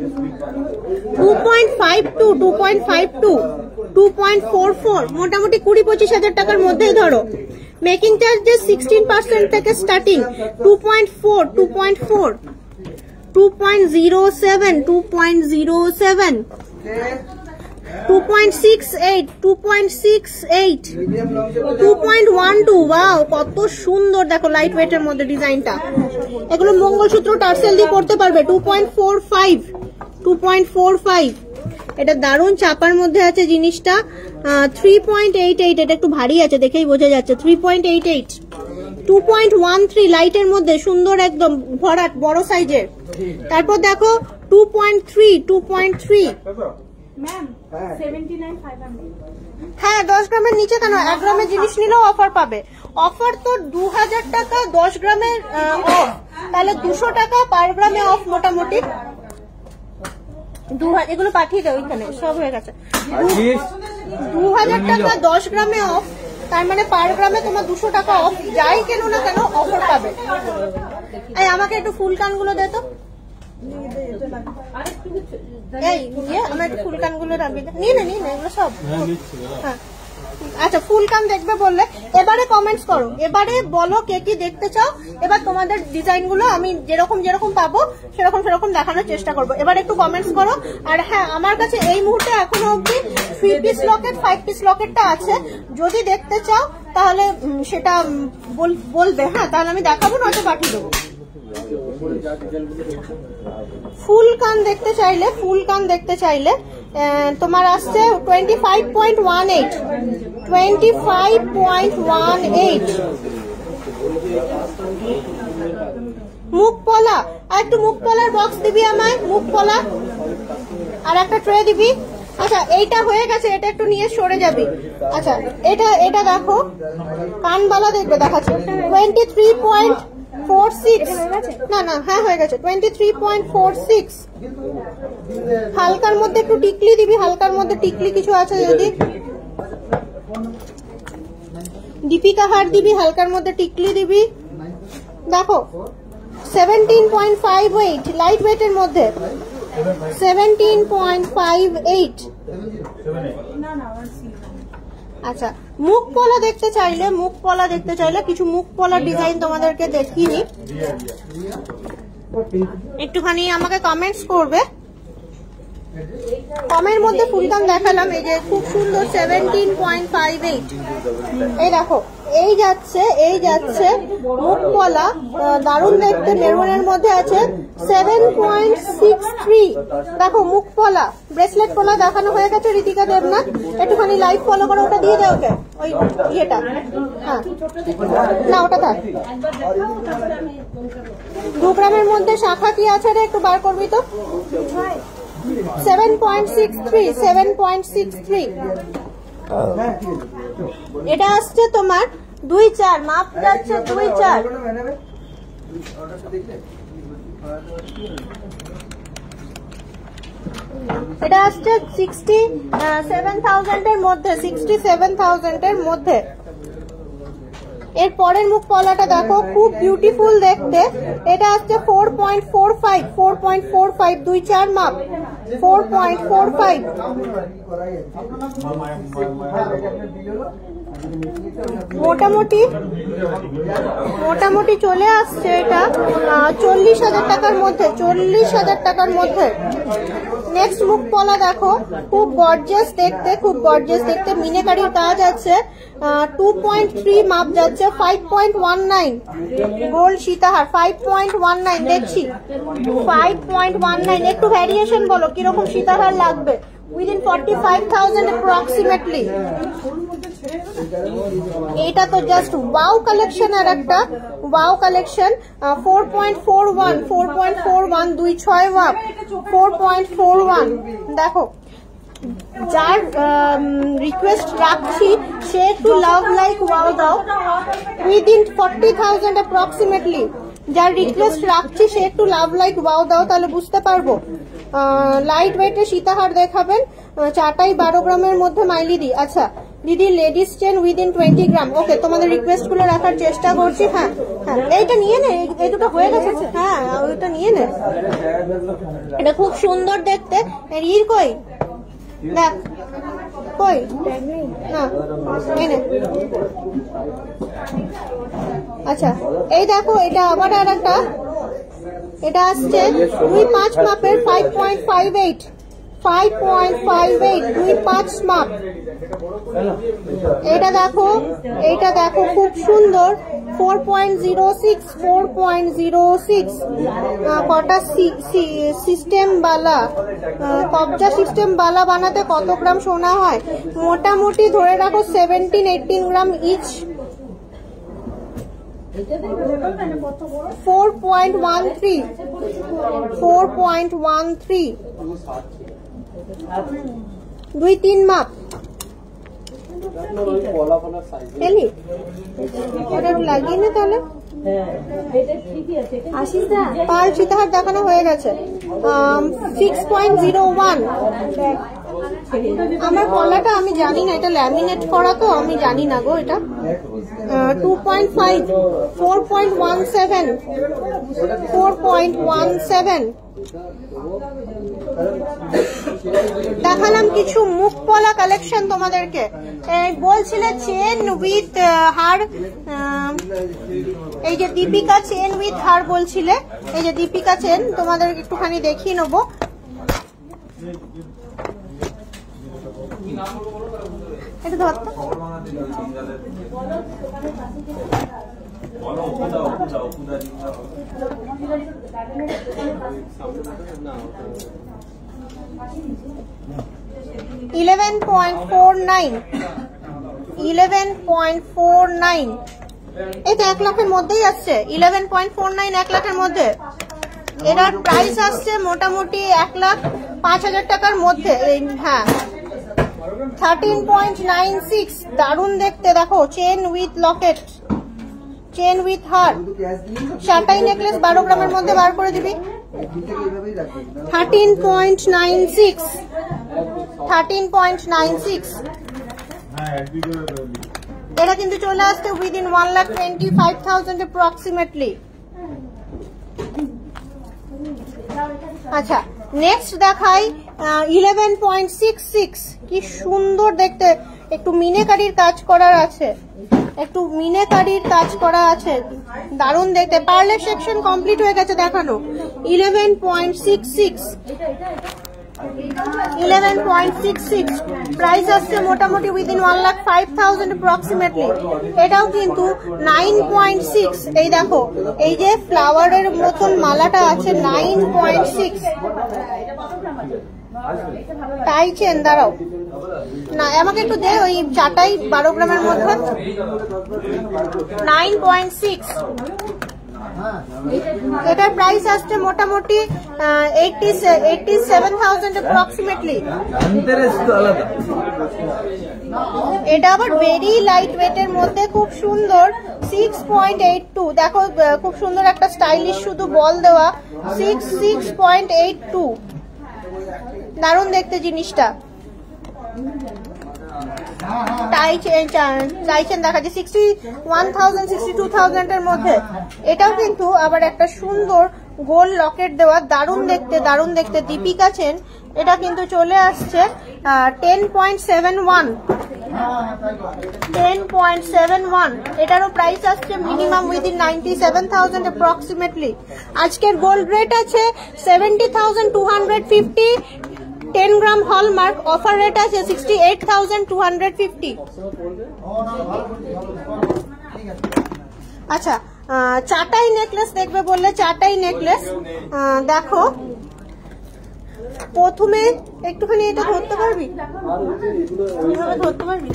2.52, 2.52, 2.44, মোটামুটি 20-25 হাজার টাকার মধ্যেই ধরো। মেকিং চার্জেস 16% থেকে স্টার্টিং। 2.4, 2.4, 2.07, 2.07, 2.68 2.68 2.12 ওয়াও কত সুন্দর দেখো লাইট ওয়েটের মধ্যে ডিজাইনটা। এগুলো মঙ্গলসূত্র টার্সেল দিয়ে পড়তে পারবে। 2.45 2.45 এটা দারুণ চাপার মধ্যে আছে জিনিসটা। 3.88 এটা একটু ভারী আছে দেখেই বোঝা যাচ্ছে। 3.88 2.13 লাইটের মধ্যে সুন্দর একদম ভরাট বড় সাইজের। তারপর দেখো 2.3 ম্যাম 79,500 হ্যাঁ 10 গ্রামের নিচে কেন, 1 গ্রামের জিনিস নিলেও অফার পাবে। অফার তো 2000 টাকা 10 গ্রামের অফ, তাহলে 200 টাকা পার গ্রামে অফ মোটামুটি। এগুলো পাঠিয়ে দাও, ওইখানে সব হয়ে গেছে। 2000 টাকা 10 গ্রামে অফ, তার মানে পার গ্রামে তোমার 200 টাকা অফ। যাই কেন না কেন অফার পাবে। এই আমাকে একটু ফুল কানগুলো দে তো। এই আমার একটু ফুল কানগুলো রাখবি। নিয়ে নে এগুলো সব। হ্যাঁ আচ্ছা ফুল কান দেখবে বললে, এবারে কমেন্টস করো, এবারে বলো কে কি দেখতে চাও। এবার তোমাদের ডিজাইন গুলো আমি যেরকম পাবো সেরকম দেখানোর চেষ্টা করবো। এবার একটু কমেন্টস করো। আর হ্যাঁ আমার কাছে এই মুহূর্তে এখনো অব্দি 3 পিস লকেট 5 পিস লকেটটা আছে, যদি দেখতে চাও তাহলে সেটা বলবে। হ্যাঁ তাহলে আমি দেখাবো, নয়তো পাঠিয়ে দেবো। ফুল কান দেখতে চাইলে তোমার আসছে 25.18 25.18 মুখ পলা। আর একটু মুখ পলার বক্স দিবি আমায়, মুখ পলা আর একটা ট্রে দিবি। আচ্ছা এইটা হয়ে গেছে, এটা একটু নিয়ে সরে যাবি। আচ্ছা এটা দেখো কানবালা দেখবে, দেখাচ্ছি 23.46 না হ্যাঁ হয়ে গেছে 23.46। হালকার মধ্যে একটু টিকলি দিবি, হালকার মধ্যে টিকলি কিছু আছে যদি, দীপিকা হার দিবি, হালকার মধ্যে টিকলি দিবি। দেখো 17.58 লাইট ওয়েটের মধ্যে 17.58। আচ্ছা মুখ পলা দেখতে চাইলে কিছু মুখ পলা ডিজাইন তোমাদেরকে দেখিনি, একটুখানি আমাকে কমেন্টস করবে। কমের মধ্যে ফুলদাম দেখালাম, এই যে খুব সুন্দর 17.58। এই দেখো এই যাচ্ছে মুখ পলা, দারুণ দেখতে, মেরুনের মধ্যে আছে 7.63। দেখো মুখ পলা, ব্রেসলেট পলা দেখানো হয়ে গেছে ঋতিকা দেবনাথ। একটুখানি লাইভ ফলো করো, ওটা দিয়ে দাও ওকে, ওই ইয়েটা। হ্যাঁ না ওটা থাক। 2 গ্রামের মধ্যে শাখা কি আছে রে, একটু বার করবি তো। 7.63 এটা আসছে তোমার 2.4 মাপ যাচ্ছে 2.4। এটা আসছে 67,000 এর মধ্যে, 67,000 এর মধ্যে। এর পরের মুখ পলাটা দেখো খুব বিউটিফুল দেখতে, এটা আসছে 4.45 2.4 মাপ 4.45। মোটামুটি চলে আসছে এটা 40,000 টাকার মধ্যে, 40,000 টাকার মধ্যে। নেক্সট মুখ পলা দেখো খুব গর্জিয়াস দেখতে, মিনেকারির কাজ আছে। 2.3 মাপ যাচ্ছে 5.19 গোল্ড সীতাহার 5.19 দেখছি 5.19। একটু ভ্যারিয়েশন বলো কিরকম সীতাহার লাগবে। Within 45,000 approximately. এটা তো জাস্ট ওয়াও কালেকশন, আর একটা ওয়াও কালেকশন 4.41 2.6 ওয়াপ 4.41। দেখো যার রিকোয়েস্ট রাখছি সে একটু লাভ লাইক ওয়াও দাও। উইদিন 40,000 অ্যাপ্রক্সিমেটলি যার রিকোয়েস্ট রাখছি সে একটু লাভ লাইক ওয়াও দাও, তাহলে বুঝতে পারবো। লাইট ওয়েটের সীতাহার দেখাবেন, 4টাই 12 গ্রামের মধ্যে মাইলি দি। আচ্ছা দিদি ladies chain within 20 gram. Okay তোমাদের রিকোয়েস্ট গুলো রাখার চেষ্টা করছি। হ্যাঁ এইটা নিয়ে নে, এই দুটো হয়ে গেছে। হ্যাঁ ওইটা নিয়ে নে, এটা খুব সুন্দর দেখতে। এর কই দেখ কই না এনে। আচ্ছা এই দেখো এটা আবার আর একটা, এটা আসছে 2.5 মাপের 5.58 5.58 2.5 স্মার্ট। এটা দেখো খুব সুন্দর 4.06 4.06 কটা সিস্টেম বালা, কবজা সিস্টেম বালা বানাতে কত গ্রাম সোনা হয়? মোটামুটি ধরে রাখো 17-18 গ্রাম ইচ। 4.13 2-3 মাপ এলি ওটা লাগিয়ে না তাহলে। পাল সীতাহার দেখানো হয়ে গেছে। 6.01 আমার গলাটা আমি জানি না, এটা ল্যামিনেট করা তো আমি জানি না গো এটা। 2.5 4.17 দেখালাম কিছু মুখ পলা কালেকশন তোমাদেরকে। বলছিলে চেন উইথ হার, এই যে দীপিকা চেন উইথ হার বলছিলে, এই যে দীপিকা চেন তোমাদের একটুখানি দেখিয়ে নেবো। এটা ধরতো 11.49 এই তো 1 লাখের মধ্যেই আসছে। 11.49 1 লাখের মধ্যে। এটার প্রাইস আসছে মোটামুটি 1,05,000 টাকার মধ্যে। হ্যাঁ 13.96 দারুণ দেখতে। দেখো chain with locket, chain with হার, চারটাই নেকলেস 12 গ্রামের মধ্যে বার করে দিবি। 13.96 এটা কিন্তু চলে আসছে উইদিন 1,25,000 অ্যাপ্রক্সিমেটলি। আচ্ছা নেক্সট দেখাই 11.66 কি সুন্দর দেখতে, একটু মিনেকারির কাজ করার আছে, একটু মিনেকারির কাজ করা আছে, দারুণ দেখতে। পার্লের সেকশন কমপ্লিট হয়ে গেছে দেখানো। 11.66 প্রাইস আসছে মোটামুটি উইদিন 1,05,000 অ্যাপ্রক্সিমেটলি। এটাও কিন্তু 9.6 এই দেখো এই যে ফ্লাওয়ারের মতন মালাটা আছে 9.6 টাই চেন। দাঁড়াও না আমাকে একটু দে ওই চাটাই 12 গ্রামের মধ্যে 9.6 এটার প্রাইস আসছে মোটামুটি 87,000 অ্যাপ্রক্সিমেটলি। এটা আবার ভেরি লাইট ওয়েটের মধ্যে খুব সুন্দর 6.82 দেখো খুব সুন্দর একটা স্টাইলিশ শুধু বল দেওয়া 6.82 দারুণ দেখতে জিনিসটা। টাই চেন দেখা যায় 61,000 62,000 এর মধ্যে। এটাও কিন্তু আবার একটা সুন্দর গোল লকেট দেওয়া, দারুণ দেখতে দীপিকা চেন। এটা কিন্তু চলে আসছে 10.71 এটারও প্রাইস আসছে মিনিমাম উইদিন 97,000 অ্যাপ্রক্সিমেটলি। আজকের গোল্ড রেট আছে 70,250, 10 গ্রাম হলমার্ক। অফার রেট আছে 68,250। আচ্ছা চাটাই নেকলেস দেখবে বললে চাটাই নেকলেস দেখো। প্রথমে একটুখানি এটা ধরতে পারবি, ধরতে পারবি।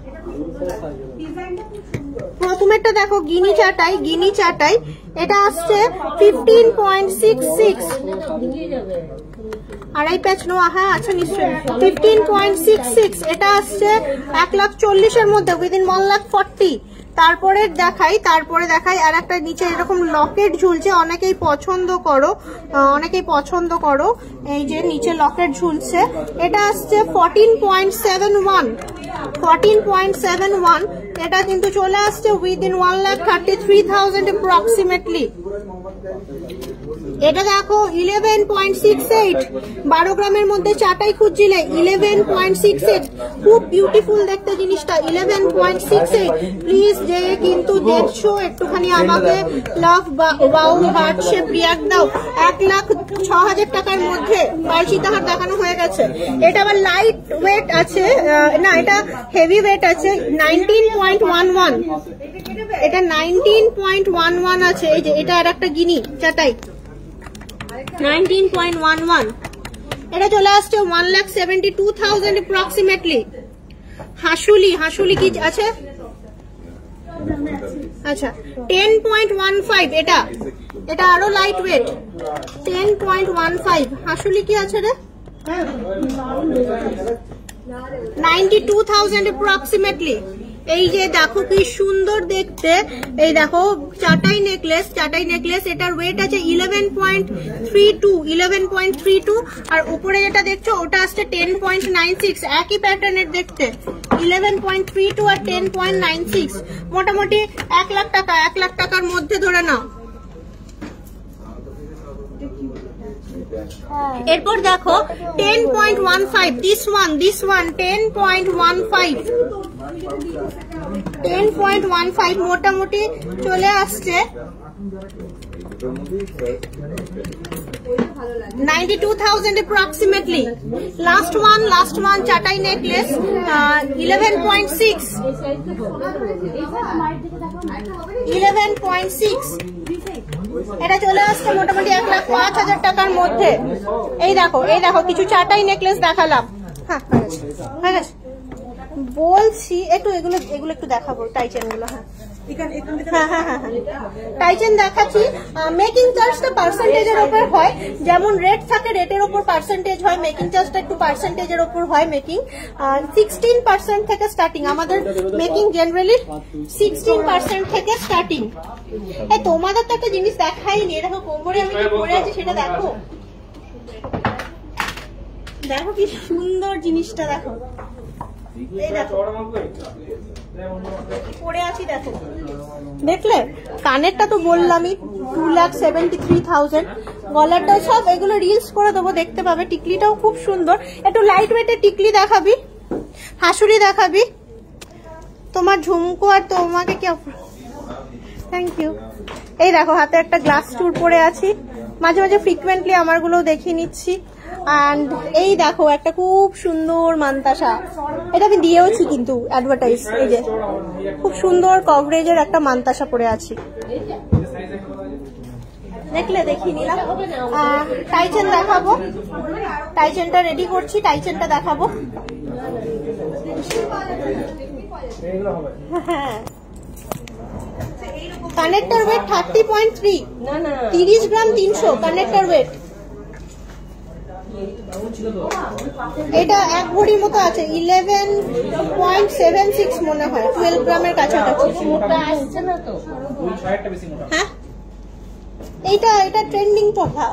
প্রথমেরটা দেখো গিনি চাটাই এটা আসছে 15.66 আড়াই প্যাচ নোয়া। হ্যাঁ আচ্ছা নিশ্চয়ই 15.66 এটা আসছে 1,40,000 এর মধ্যে উইদিন 1,40,000। তারপরে দেখাই আর একটা নিচে এরকম লকেট ঝুলছে, অনেকেই পছন্দ করো এই যে নিচে লকেট ঝুলছে। এটা আসছে 14.71 এটা কিন্তু চলে আসছে উইদিন 1,33,000 অ্যাপ্রক্সিমেটলি। এটা দেখো 11.68, 12 গ্রামের মধ্যে চাটাই খুঁজছিলে 11.68, খুব বিউটিফুল দেখতে জিনিসটা 11.68। প্লিজ যে কিন্তু দেখছো একটুখানি আমাকে love wow heart shape react দাও। 1,06,000 টাকার মধ্যে পাল সীতাহার দেখানো হয়ে গেছে। এটা আবার লাইট ওয়েট আছে, না এটা হেভি ওয়েট আছে 19.11, এটা 19.11 আছে। এই যে এটা আর একটা গিনি চাটাই 19.11, এটা চলে আসছে 1,72,000 অ্যাপ্রক্সিমেটলি। হাসুলি কি আছে? আচ্ছা 10.15, এটা আরো লাইট ওয়েট 10.15। হাসুলি কি আছে রে? 92,000 অ্যাপ্রক্সিমেটলি। এই যে দেখো কি সুন্দর দেখতে, এই দেখো চাটাই নেকলেস, এটার ওয়েট আছে 11.32, আর উপরে যেটা দেখছো ওটা আসছে 10.96, একই প্যাটার্নের দেখতে 11.32 আর 10.96, মোটামুটি 1 লাখ টাকা, 1 লাখ টাকার মধ্যে ধরে নাও। এরপর দেখো 10.15, this one 10.15 মোটামুটি চলে আসছে 92,000 approximately. Last one চাটাই নেকলেস 11.6, এটা চলে আসছে মোটামুটি 1,05,000 টাকার মধ্যে। এই দেখো কিছু চাটাই নেকলেস দেখালাম। হ্যাঁ হয়ে গেছে বলছি, একটু এগুলো একটু দেখাবো টাইচেন গুলো। হ্যাঁ টাইচেন দেখাচ্ছি। মেকিং চার্জটা পার্সেন্টেজের উপর হয়, যেমন রেট থাকে রেটের উপর পার্সেন্টেজ হয়, মেকিং চার্জটা একটু পার্সেন্টেজের উপর হয়। মেকিং 16% থেকে স্টার্টিং, আমাদের মেকিং জেনারেলি 16% থেকে স্টার্টিং। তোমাদের তো একটা জিনিস দেখাইনি, দেখো কোমরে আমি কি পরে আছি সেটা দেখো কি সুন্দর জিনিসটা দেখো। এই দেখো পরে আছি দেখো, দেখলে কানেরটা তো বললামই 2,73,000, গলাটা সব এগুলো রিলস করে দেবো দেখতে পাবে। টিকলিটাও খুব সুন্দর, একটু লাইট ওয়েটের টিকলি দেখাবি, হাসুরি দেখাবি, তোমার ঝুমকো আর তোমাকে কি। Thank you. এই দেখো হাতে একটা গ্লাস টুর পরে আছি, মাঝে মাঝে ফ্রিকুয়েন্টলি আমারগুলো দেখিয়ে নিচ্ছি। এন্ড এই দেখো একটা খুব সুন্দর মান্তাসা, এটা আমি দিয়েওছি কিন্তু অ্যাডভার্টাইজ। এই যে খুব সুন্দর কভারেজের একটা মান্তাসা পরে আছি, দেখলে দেখিয়ে নিলাম। টাইচেন দেখাবো, টাইচেনটা রেডি করছি, টাইচেনটা দেখাবো। হ্যাঁ connector weight 30.3, 30 gram 300 connector weight. এটা 1 ভরির মতো আছে, 11.76 মনে হয়, 12 গ্রামের কাছাকাছি। হ্যাঁ এটা ট্রেন্ডিং পড়া।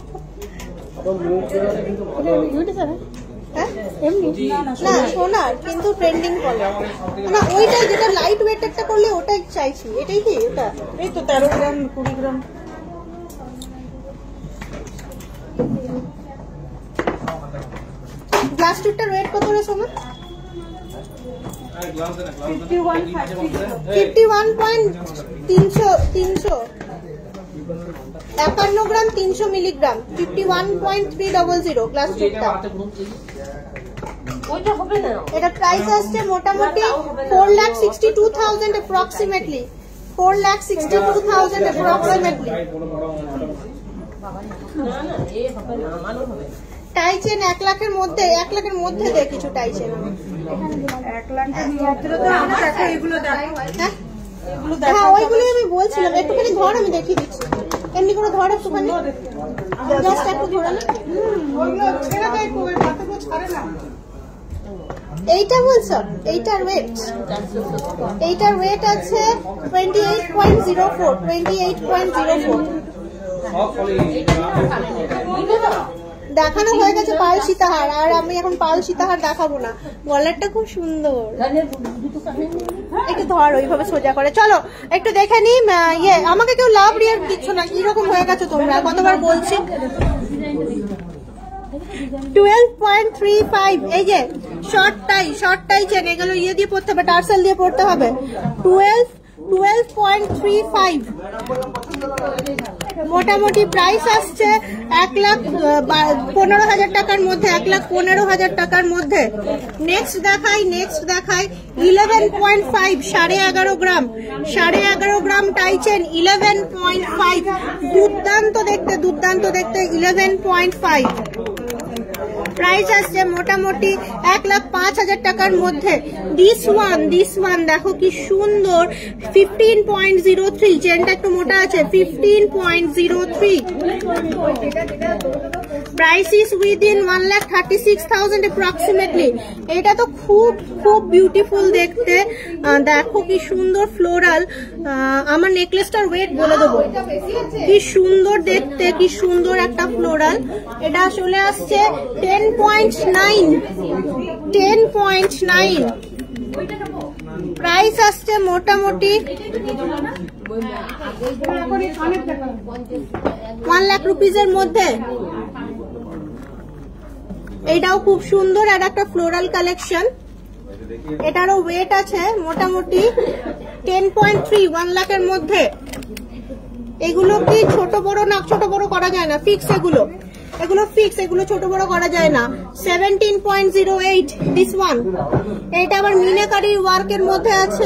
না সোনার কিন্তু ট্রেন্ডিং পড়া না, ওইটা যেটা লাইট ওয়েট একটা করলে ওটাই চাইছি। এটাই কি ওটা? এই তো 13 গ্রাম 20 গ্রাম। গ্লাস টুরটার ওয়েট কত রে সোনা? 51.300, 51 গ্রাম 300 মিলিগ্রাম, 51.300 গ্লাস টুরটা। এটা প্রাইস আসছে মোটামুটি 4,62,000 অ্যাপ্রক্সিমেটলি, 4,62,000 অ্যাপ্রক্সিমেটলি। টাইচেন 1 লাখের মধ্যে, 1 লাখের মধ্যে দেখ কিছু টাইচেন। 1 লাখের মধ্যে তো আমরা দেখো এগুলো দেখো। হ্যাঁ ওইগুলোই আমি বলছিলাম, একটুখানি ধর আমি দেখিয়ে দিচ্ছি। এমনি করে ধর একটুখানি, জাস্ট একটু ধরে না, ওইগুলো ছেড়ে দেয় কই বাতাবো ছাড়ে না। এইটা বলছো? এইটার ওয়েট আছে 28.04, 28.04। দেখানো হয়ে গেছে পাল সীতাহার, আর আমি এখন পাল সীতাহার দেখাবো না। গলারটা খুব সুন্দর। একটু ধর ওইভাবে সোজা করে। চলো একটু দেখে নি। ইয়ে আমাকে কেউ লাভ রিয়ার দিচ্ছ না, কিরকম হয়ে গেছে তোমরা, কতবার বলছি। 12.35 এই যে শর্ট টাই চেন, এগুলো ইয়ে দিয়ে পড়তে হবে, টার্সেল দিয়ে পড়তে হবে। 12.35 মোটামুটি প্রাইস আসছে 1,15,000 টাকার মধ্যে, 1,15,000 টাকার মধ্যে। নেক্সট দেখাই 11.5 11.5 গ্রাম, 11.5 গ্রাম টাইচেন 11.5 দুর্দান্ত দেখতে 11.5 প্রাইস আসছে মোটামুটি 1,05,000 টাকার মধ্যে। দিস ওয়ান দেখো কি সুন্দর, 15.03 চেনটা একটু মোটা আছে, 15.03 প্রাইস ইজ উইদিন 1,36,000 অ্যাপ্রক্সিমেটলি। এটা তো খুব বিউটিফুল দেখতে, দেখো কি সুন্দর ফ্লোরাল। আমার নেকলেসটার ওয়েট বলে দেবো, কি সুন্দর দেখতে, কি সুন্দর একটা ফ্লোরাল। এটা চলে আসছে 10.9 প্রাইস আসছে মোটামুটি 1 লাখ রুপিজের মধ্যে। এটাও খুব সুন্দর আর একটা ফ্লোরাল কালেকশন। এটারও ওয়েট আছে মোটামুটি 10.3 1 লাখের মধ্যে। এগুলো কি ছোট বড় করা যায় না, ফিক্স এগুলো ফিক্স, এগুলো ছোট বড় করা যায় না। 17.08 দিস ওয়ান। এটা আবার মিনাকারি ওয়ার্কের মধ্যে আছে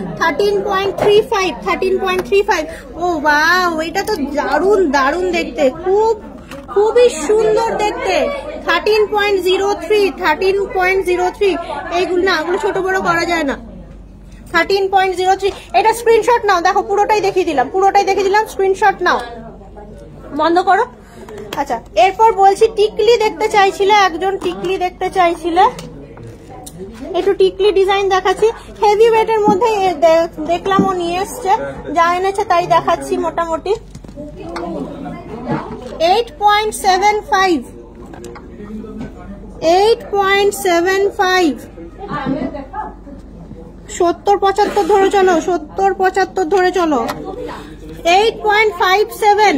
13.35 ও ওয়াও, এটা তো দারুন দেখতে, খুবই সুন্দর দেখতে। 13.03 এইগুলো না, এগুলো ছোট বড় করা যায় না। 13.03 এটা স্ক্রিনশট নাও, দেখো পুরোটাই দেখিয়ে দিলাম, স্ক্রিনশট নাও, বন্ধ করো। আচ্ছা এরপর বলছি টিকলি দেখতে চাইছিলে, একজন টিকলি দেখতে চাইছিলে, একটু টিকলি ডিজাইন দেখাচ্ছি। হেভি ওয়েটের মধ্যে দেখলাম ও নিয়ে এসছে, যা এনেছে তাই দেখাচ্ছি। মোটামুটি 8.75 70-75 ধরে চলো, 70-75 ধরে চলো। 8.57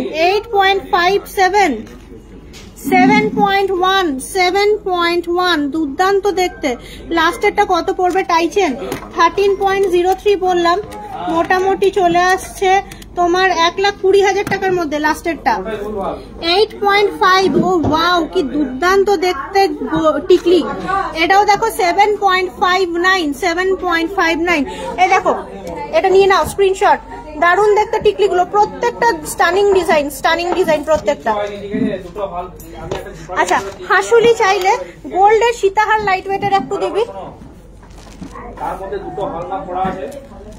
7.1 দুর্দান্ত দেখতে। লাস্টেরটা কত পড়বে টাইচেন? 13.03 বললাম, মোটামুটি চলে আসছে তোমার 1,20,000 টাকার মধ্যে লাস্টেরটা। 8.5 ও ওয়াও, কি দুর্দান্ত দেখতে টিকলি। এটাও দেখো 7.59 এই দেখো, এটা নিয়ে নাও স্ক্রিনশট। দারুণ দেখতে টিকলিগুলো, প্রত্যেকটা স্টানিং ডিজাইন প্রত্যেকটা। আচ্ছা হাসুলি চাইলে গোল্ডের সীতাহার লাইট ওয়েটের একটু দিবি। তার মধ্যে দুটো হলমার্ক করা আছে,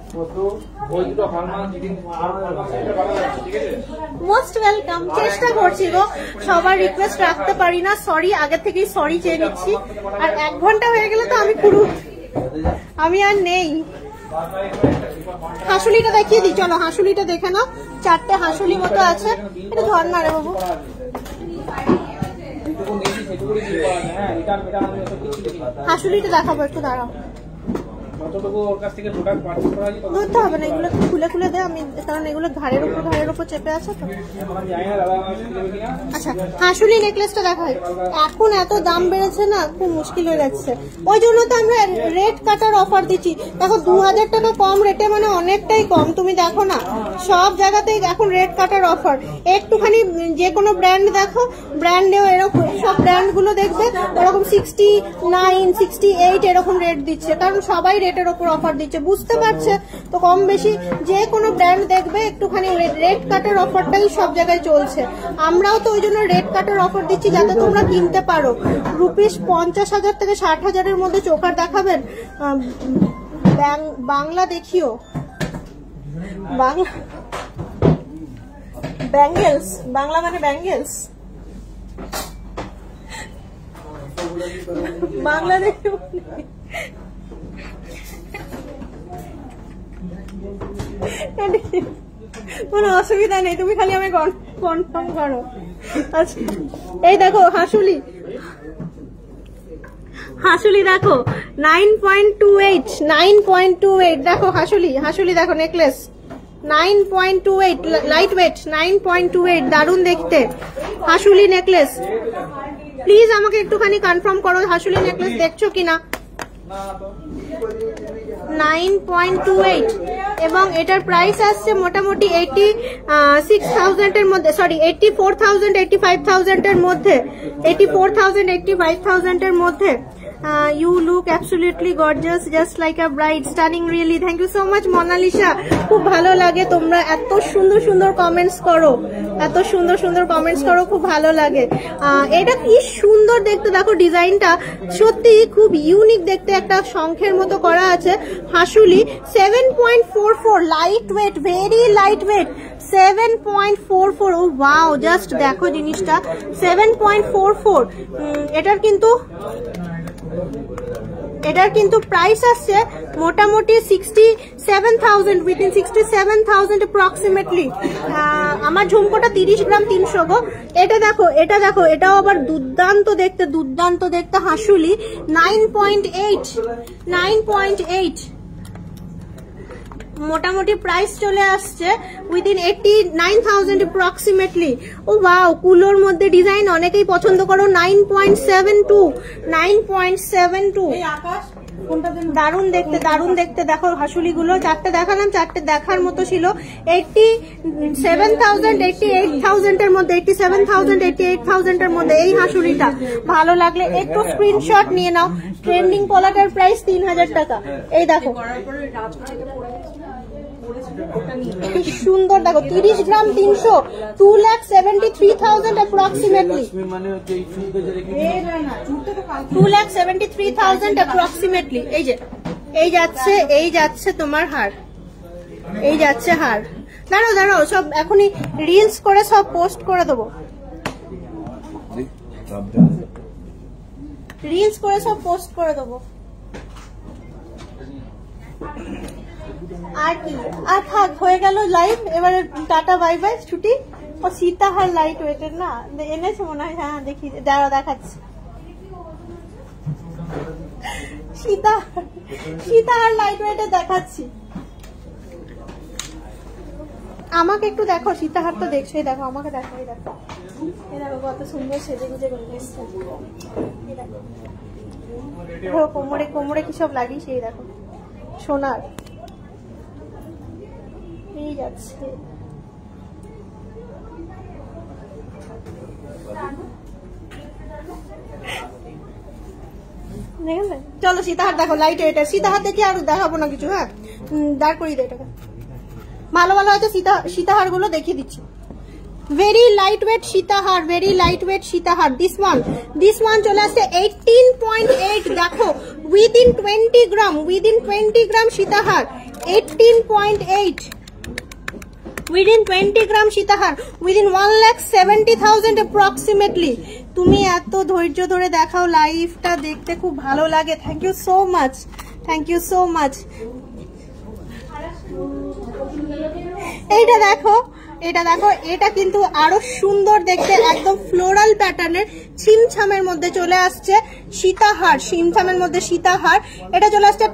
মোস্ট ওয়েলকাম। চেষ্টা করছি গো, সবার রিকোয়েস্ট রাখতে পারি না, সরি, আগে থেকেই সরি চেয়ে নিচ্ছি। আর 1 ঘন্টা হয়ে গেলে তো আমি আর নেই। হাসুলিটা দেখিয়ে দিই, চলো হাসুলিটা দেখে নাও। 4টে হাসুলি মতো আছে, এটা ধর না রে বাবু। হাসুলিটা দেখাবো, একটু দাঁড়াও। ধরতে হবে না, এগুলো খুলে দে আমি, কারণ এগুলো ঘাড়ের উপর চেপে আছে তো। আচ্ছা হাসুলি নেকলেসটা দেখাই। এখন এত দাম বেড়েছে না, খুব মুশকিল হয়ে যাচ্ছে, ওই জন্য তো আমরা রেট কাটার অফার দিচ্ছি। দেখো 2,000 টাকা কম রেটে, মানে অনেকটাই কম। তুমি দেখো না সব জায়গাতেই এখন রেট কাটার অফার। একটুখানি যে কোনো ব্র্যান্ড দেখো, ব্র্যান্ডেও এরকম, সব ব্র্যান্ড গুলো দেখবে ওরকম 69 68 এরকম রেট দিচ্ছে, কারণ সবাই রেটের ওপর অফার দিচ্ছে, বুঝতে পারছে তো। কম বেশি যে কোনো ব্র্যান্ড দেখবে একটুখানি রেট কাটের অফারটাই সব জায়গায় চলছে। আমরাও তো ওই জন্য রেট কাটের অফার দিচ্ছি, যাতে তোমরা কিনতে পারো। রুপিস 50,000 থেকে 60,000-এর মধ্যে চোকার দেখাবেন। বাংলা দেখিও, ব্যাঙ্গেলস, বাংলা মানে ব্যাঙ্গেলস, বাংলা দেখিও। কোনো অসুবিধা নেই, তুমি খালি আমি কনফার্ম করো। আচ্ছা এই দেখো হাসুলি দেখো 9.28 দেখো হাসুলি দেখো নেকলেস 9.28 লাইট ওয়েট 9.28 দারুণ দেখতে হাসুলি নেকলেস। প্লিজ আমাকে একটুখানি কনফার্ম করো হাসুলি নেকলেস দেখছো কিনা। 9.28 এবং এটার প্রাইস আসছে মোটামুটি 86,000 এর মধ্যে, সরি 84,000 85,000 এর মধ্যে, 84,000 85,000 এর মধ্যে। You look absolutely gorgeous, just like a bride, stunning really. Thank you so much Monalisa, খুব ভালো লাগে তোমরা এত সুন্দর সুন্দর কমেন্টস করো, এত সুন্দর সুন্দর কমেন্টস করো, খুব ভালো লাগে। এটা কি সুন্দর দেখতে, দেখো ডিজাইনটা সত্যি খুব ইউনিক দেখতে, একটা শঙ্খের মতো করা আছে। হাসুলি 7.44 light weight, very light weight 7.44। Oh wow, just দেখো জিনিসটা 7.44। এটার কিন্তু প্রাইস আসছে মোটামুটি 67,000, উইদিন 67,000 অ্যাপ্রক্সিমেটলি। আমার ঝুমকোটা 30 গ্রাম 300 গো। এটা দেখো এটাও আবার দুর্দান্ত দেখতে হাসুলি 9.8 মোটামুটি প্রাইস চলে আসছে উইদিন 89,000 অ্যাপ্রক্সিমেটলি। ও ওয়াও, কুলোর মধ্যে ডিজাইন অনেকেই পছন্দ করো। 9.72 দারুণ দেখতে দেখো হাসুলিগুলো। 4টে দেখালাম, 4টে দেখার মতো ছিল। 87,000 88,000 এর মধ্যে, 87,000 88,000 এর মধ্যে এই হাসুলিটা ভালো লাগলে একটু স্ক্রিনশট নিয়ে নাও। ট্রেন্ডিং পলাটার প্রাইস 3,000 টাকা। এই দেখো সুন্দর, দেখো 30 গ্রাম 300, 2,73,000 অ্যাপ্রক্সিমেটলি, 2,73,000 অ্যাপ্রক্সিমেটলি। এই যাচ্ছে তোমার হার, এই যাচ্ছে হার। দাঁড়াও সব এখনই রিলস করে সব পোস্ট করে দেবো, আর কি আর থাক, হয়ে গেল লাইভ। এবারে টাটা বাই বাই, ছুটি। ও সীতাহার লাইট ওয়েটের না এনেছে মনে হয়, হ্যাঁ দেখি দেখাচ্ছি। সীতাহার লাইট ওয়েটের দেখাচ্ছি, আমাকে একটু দেখো। সীতাহার তো দেখছোই, দেখো আমাকে দেখো। এই দেখো কত সুন্দর সেজে গুজে এসছে। কোমরে কি সব লাগিস, এই দেখো সোনার এই যাচ্ছে। চলো সীতাহার দেখো, লাইট এটা সীতাহার দেখি, আর দেখাবো না কিছু। হ্যাঁ দাঁড় করিয়ে দেয়, এটাকে ভালো হয়তো সীতাহার গুলো দেখিয়ে দিচ্ছি। ভেরি লাইট ওয়েট সীতাহার, ভেরি লাইট ওয়েট সীতাহার। দিস ওয়ান চলে আসছে 18.8। দেখো উইদিন 20 গ্রাম সীতাহার 18.8, উইদিন 20 গ্রাম সীতাহার, উইদিন 1,70,000 অ্যাপ্রক্সিমেটলি। তুমি এত ধৈর্য ধরে দেখাও, লাইভটা দেখতে খুব ভালো লাগে। Thank you so much. এইটা দেখো, এটা কিন্তু আরো সুন্দর দেখতে, একদম ফ্লোরাল প্যাটার্নের ছিমছামের মধ্যে চলে আসছে সীতাহার, সীতাহার। এটা চলে আসছে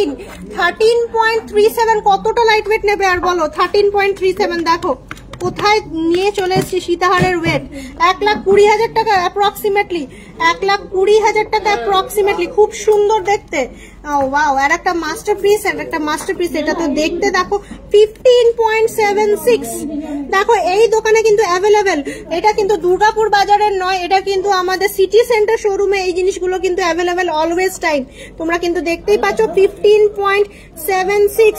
13.37। কতটা লাইট ওয়েট নেবে আর বলো? 13.37 দেখো কোথায় নিয়ে চলে এসেছি সীতাহারের ওয়েট। 1,20,000 টাকা অ্যাপ্রক্সিমেটলি, 1,20,000 টাকা অ্যাপ্রক্সিমেটলি। খুব সুন্দর দেখতে। ওয়াও, আর একটা মাস্টারপিস, এটা তো দেখতে দেখো 15.76। দেখো এই দোকানে কিন্তু অ্যাভেলেবেল, এটা কিন্তু দুর্গাপুর বাজারের নয়, এটা কিন্তু আমাদের সিটি সেন্টার শোরুমে এই জিনিসগুলো কিন্তু অ্যাভেলেবেল অলওয়েজ টাইম। তোমরা কিন্তু দেখতেই পাচ্ছ 15.76।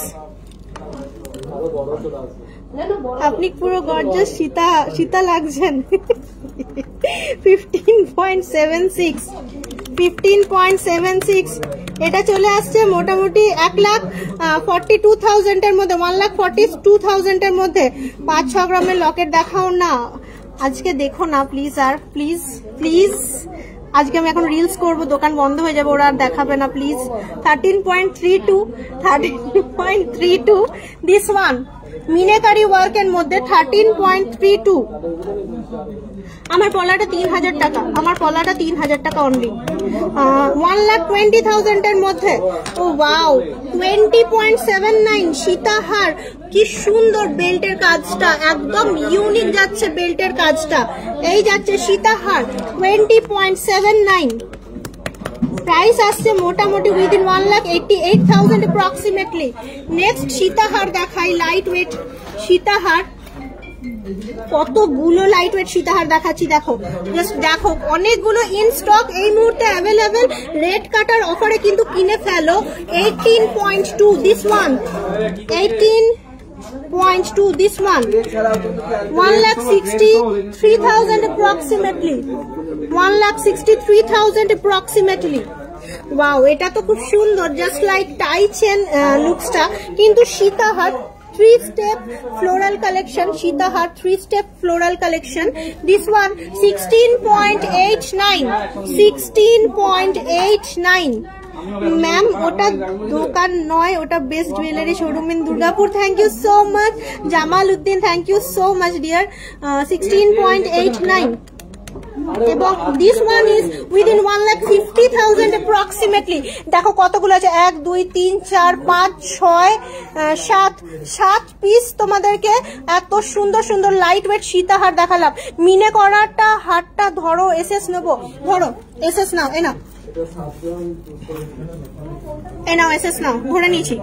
আপনি পুরো গর্জাস সীতা লাগছেন। 15.76 এটা চলে আসছে মোটামুটি 1,42,000 এর মধ্যে, 1,42,000 এর মধ্যে। 5-6 গ্রামের লকেট দেখাও না আজকে, দেখো না প্লিজ, আর প্লিজ আজকে আমি এখন রিলস করবো, দোকান বন্ধ হয়ে যাবে, ওরা আর দেখাবে না প্লিজ। 13.32 দিস ওয়ান মিনেকারি ওয়ার্কের মধ্যে 13.32। আমার পলাটা 3000 টাকা, আমার পলাটা 3000 টাকা অনলি। 1,20,000 এর মধ্যে। ও ওয়াও, 20.79 সীতাহার। কি সুন্দর বেল্টের কাজটা, একদম ইউনিক যাচ্ছে বেল্টের কাজটা। এই যাচ্ছে সীতাহার 20.79। প্রাইস আসছে মোটামুটি উইদিন 1,88,000 অ্যাপ্রক্সিমেটলি। নেক্সট সীতাহার দেখাই, লাইট ওয়েট সীতাহার। কতগুলো লাইট ওয়েট সীতাহার দেখাচ্ছি, দেখো জাস্ট দেখো, অনেকগুলো ইন স্টক এই মুহূর্তে অ্যাভেলেবেল। রেড কাটার অফারে কিন্তু কিনে ফেলো। 18.2 this one, 18.2 this one, 1,63,000 approximately, 1,63,000 approximately. Wow, এটা তো খুব সুন্দর, জাস্ট লাইক টাই চেন লুকসটা। কিন্তু সীতাহার 3 step floral collection, সীতাহার 3 step floral collection. This one 16.89, 16.89. Ma'am ওটা দোকান নয়, ওটা best jewellery showroom in Durgapur. Thank you so much Jamal Uddin, thank you so much dear. 16.89 এবং this one is within 1,50,000 approximately. দেখো কতগুলো আছে, 1 2 3 4 5 6 7 পিস তোমাদেরকে এত সুন্দর সুন্দর লাইট ওয়েট সীতাহার দেখালাম। মিনে করাটা হারটা ধরো, এসএস নেবো, ধরো এসএস নাও, এ নাও এসএস নাও, ধরে নিয়েছি,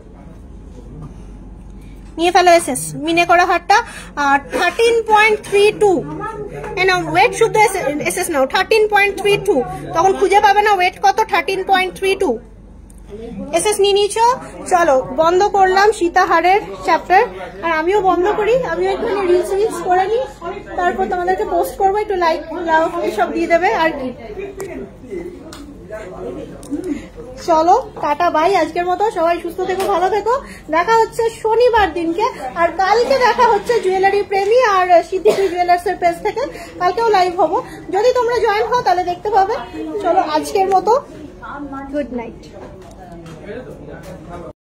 নিয়ে ফেলো এসএস। মিনে করা হারটা 13.32। নাও ওয়েট শুদ্ধ এসএস নাও, 13.32। তখন খুঁজে পাবে না ওয়েট কত, 13.32 এসএস নিয়ে নিয়েছো। চলো বন্ধ করলাম সীতাহারের চ্যাপ্টার, আর আমিও বন্ধ করি, আমিও একটুখানি রিলস করে নিই, তারপর তোমাদেরকে পোস্ট করবো। একটু লাইক লাভ সব দিয়ে দেবে আর কি। চলো টাটা বাই, আজকের মতো সবাই সুস্থ থেকো, ভালো থেকো। দেখা হচ্ছে শনিবার দিনকে, আর কালকে দেখা হচ্ছে জুয়েলারি প্রেমী আর সিদ্দিকী জুয়েলার্স এর পেজ থেকে। কালকেও লাইভ হবো, যদি তোমরা জয়েন হও তাহলে দেখতে পাবে। চলো আজকের মতো গুড নাইট।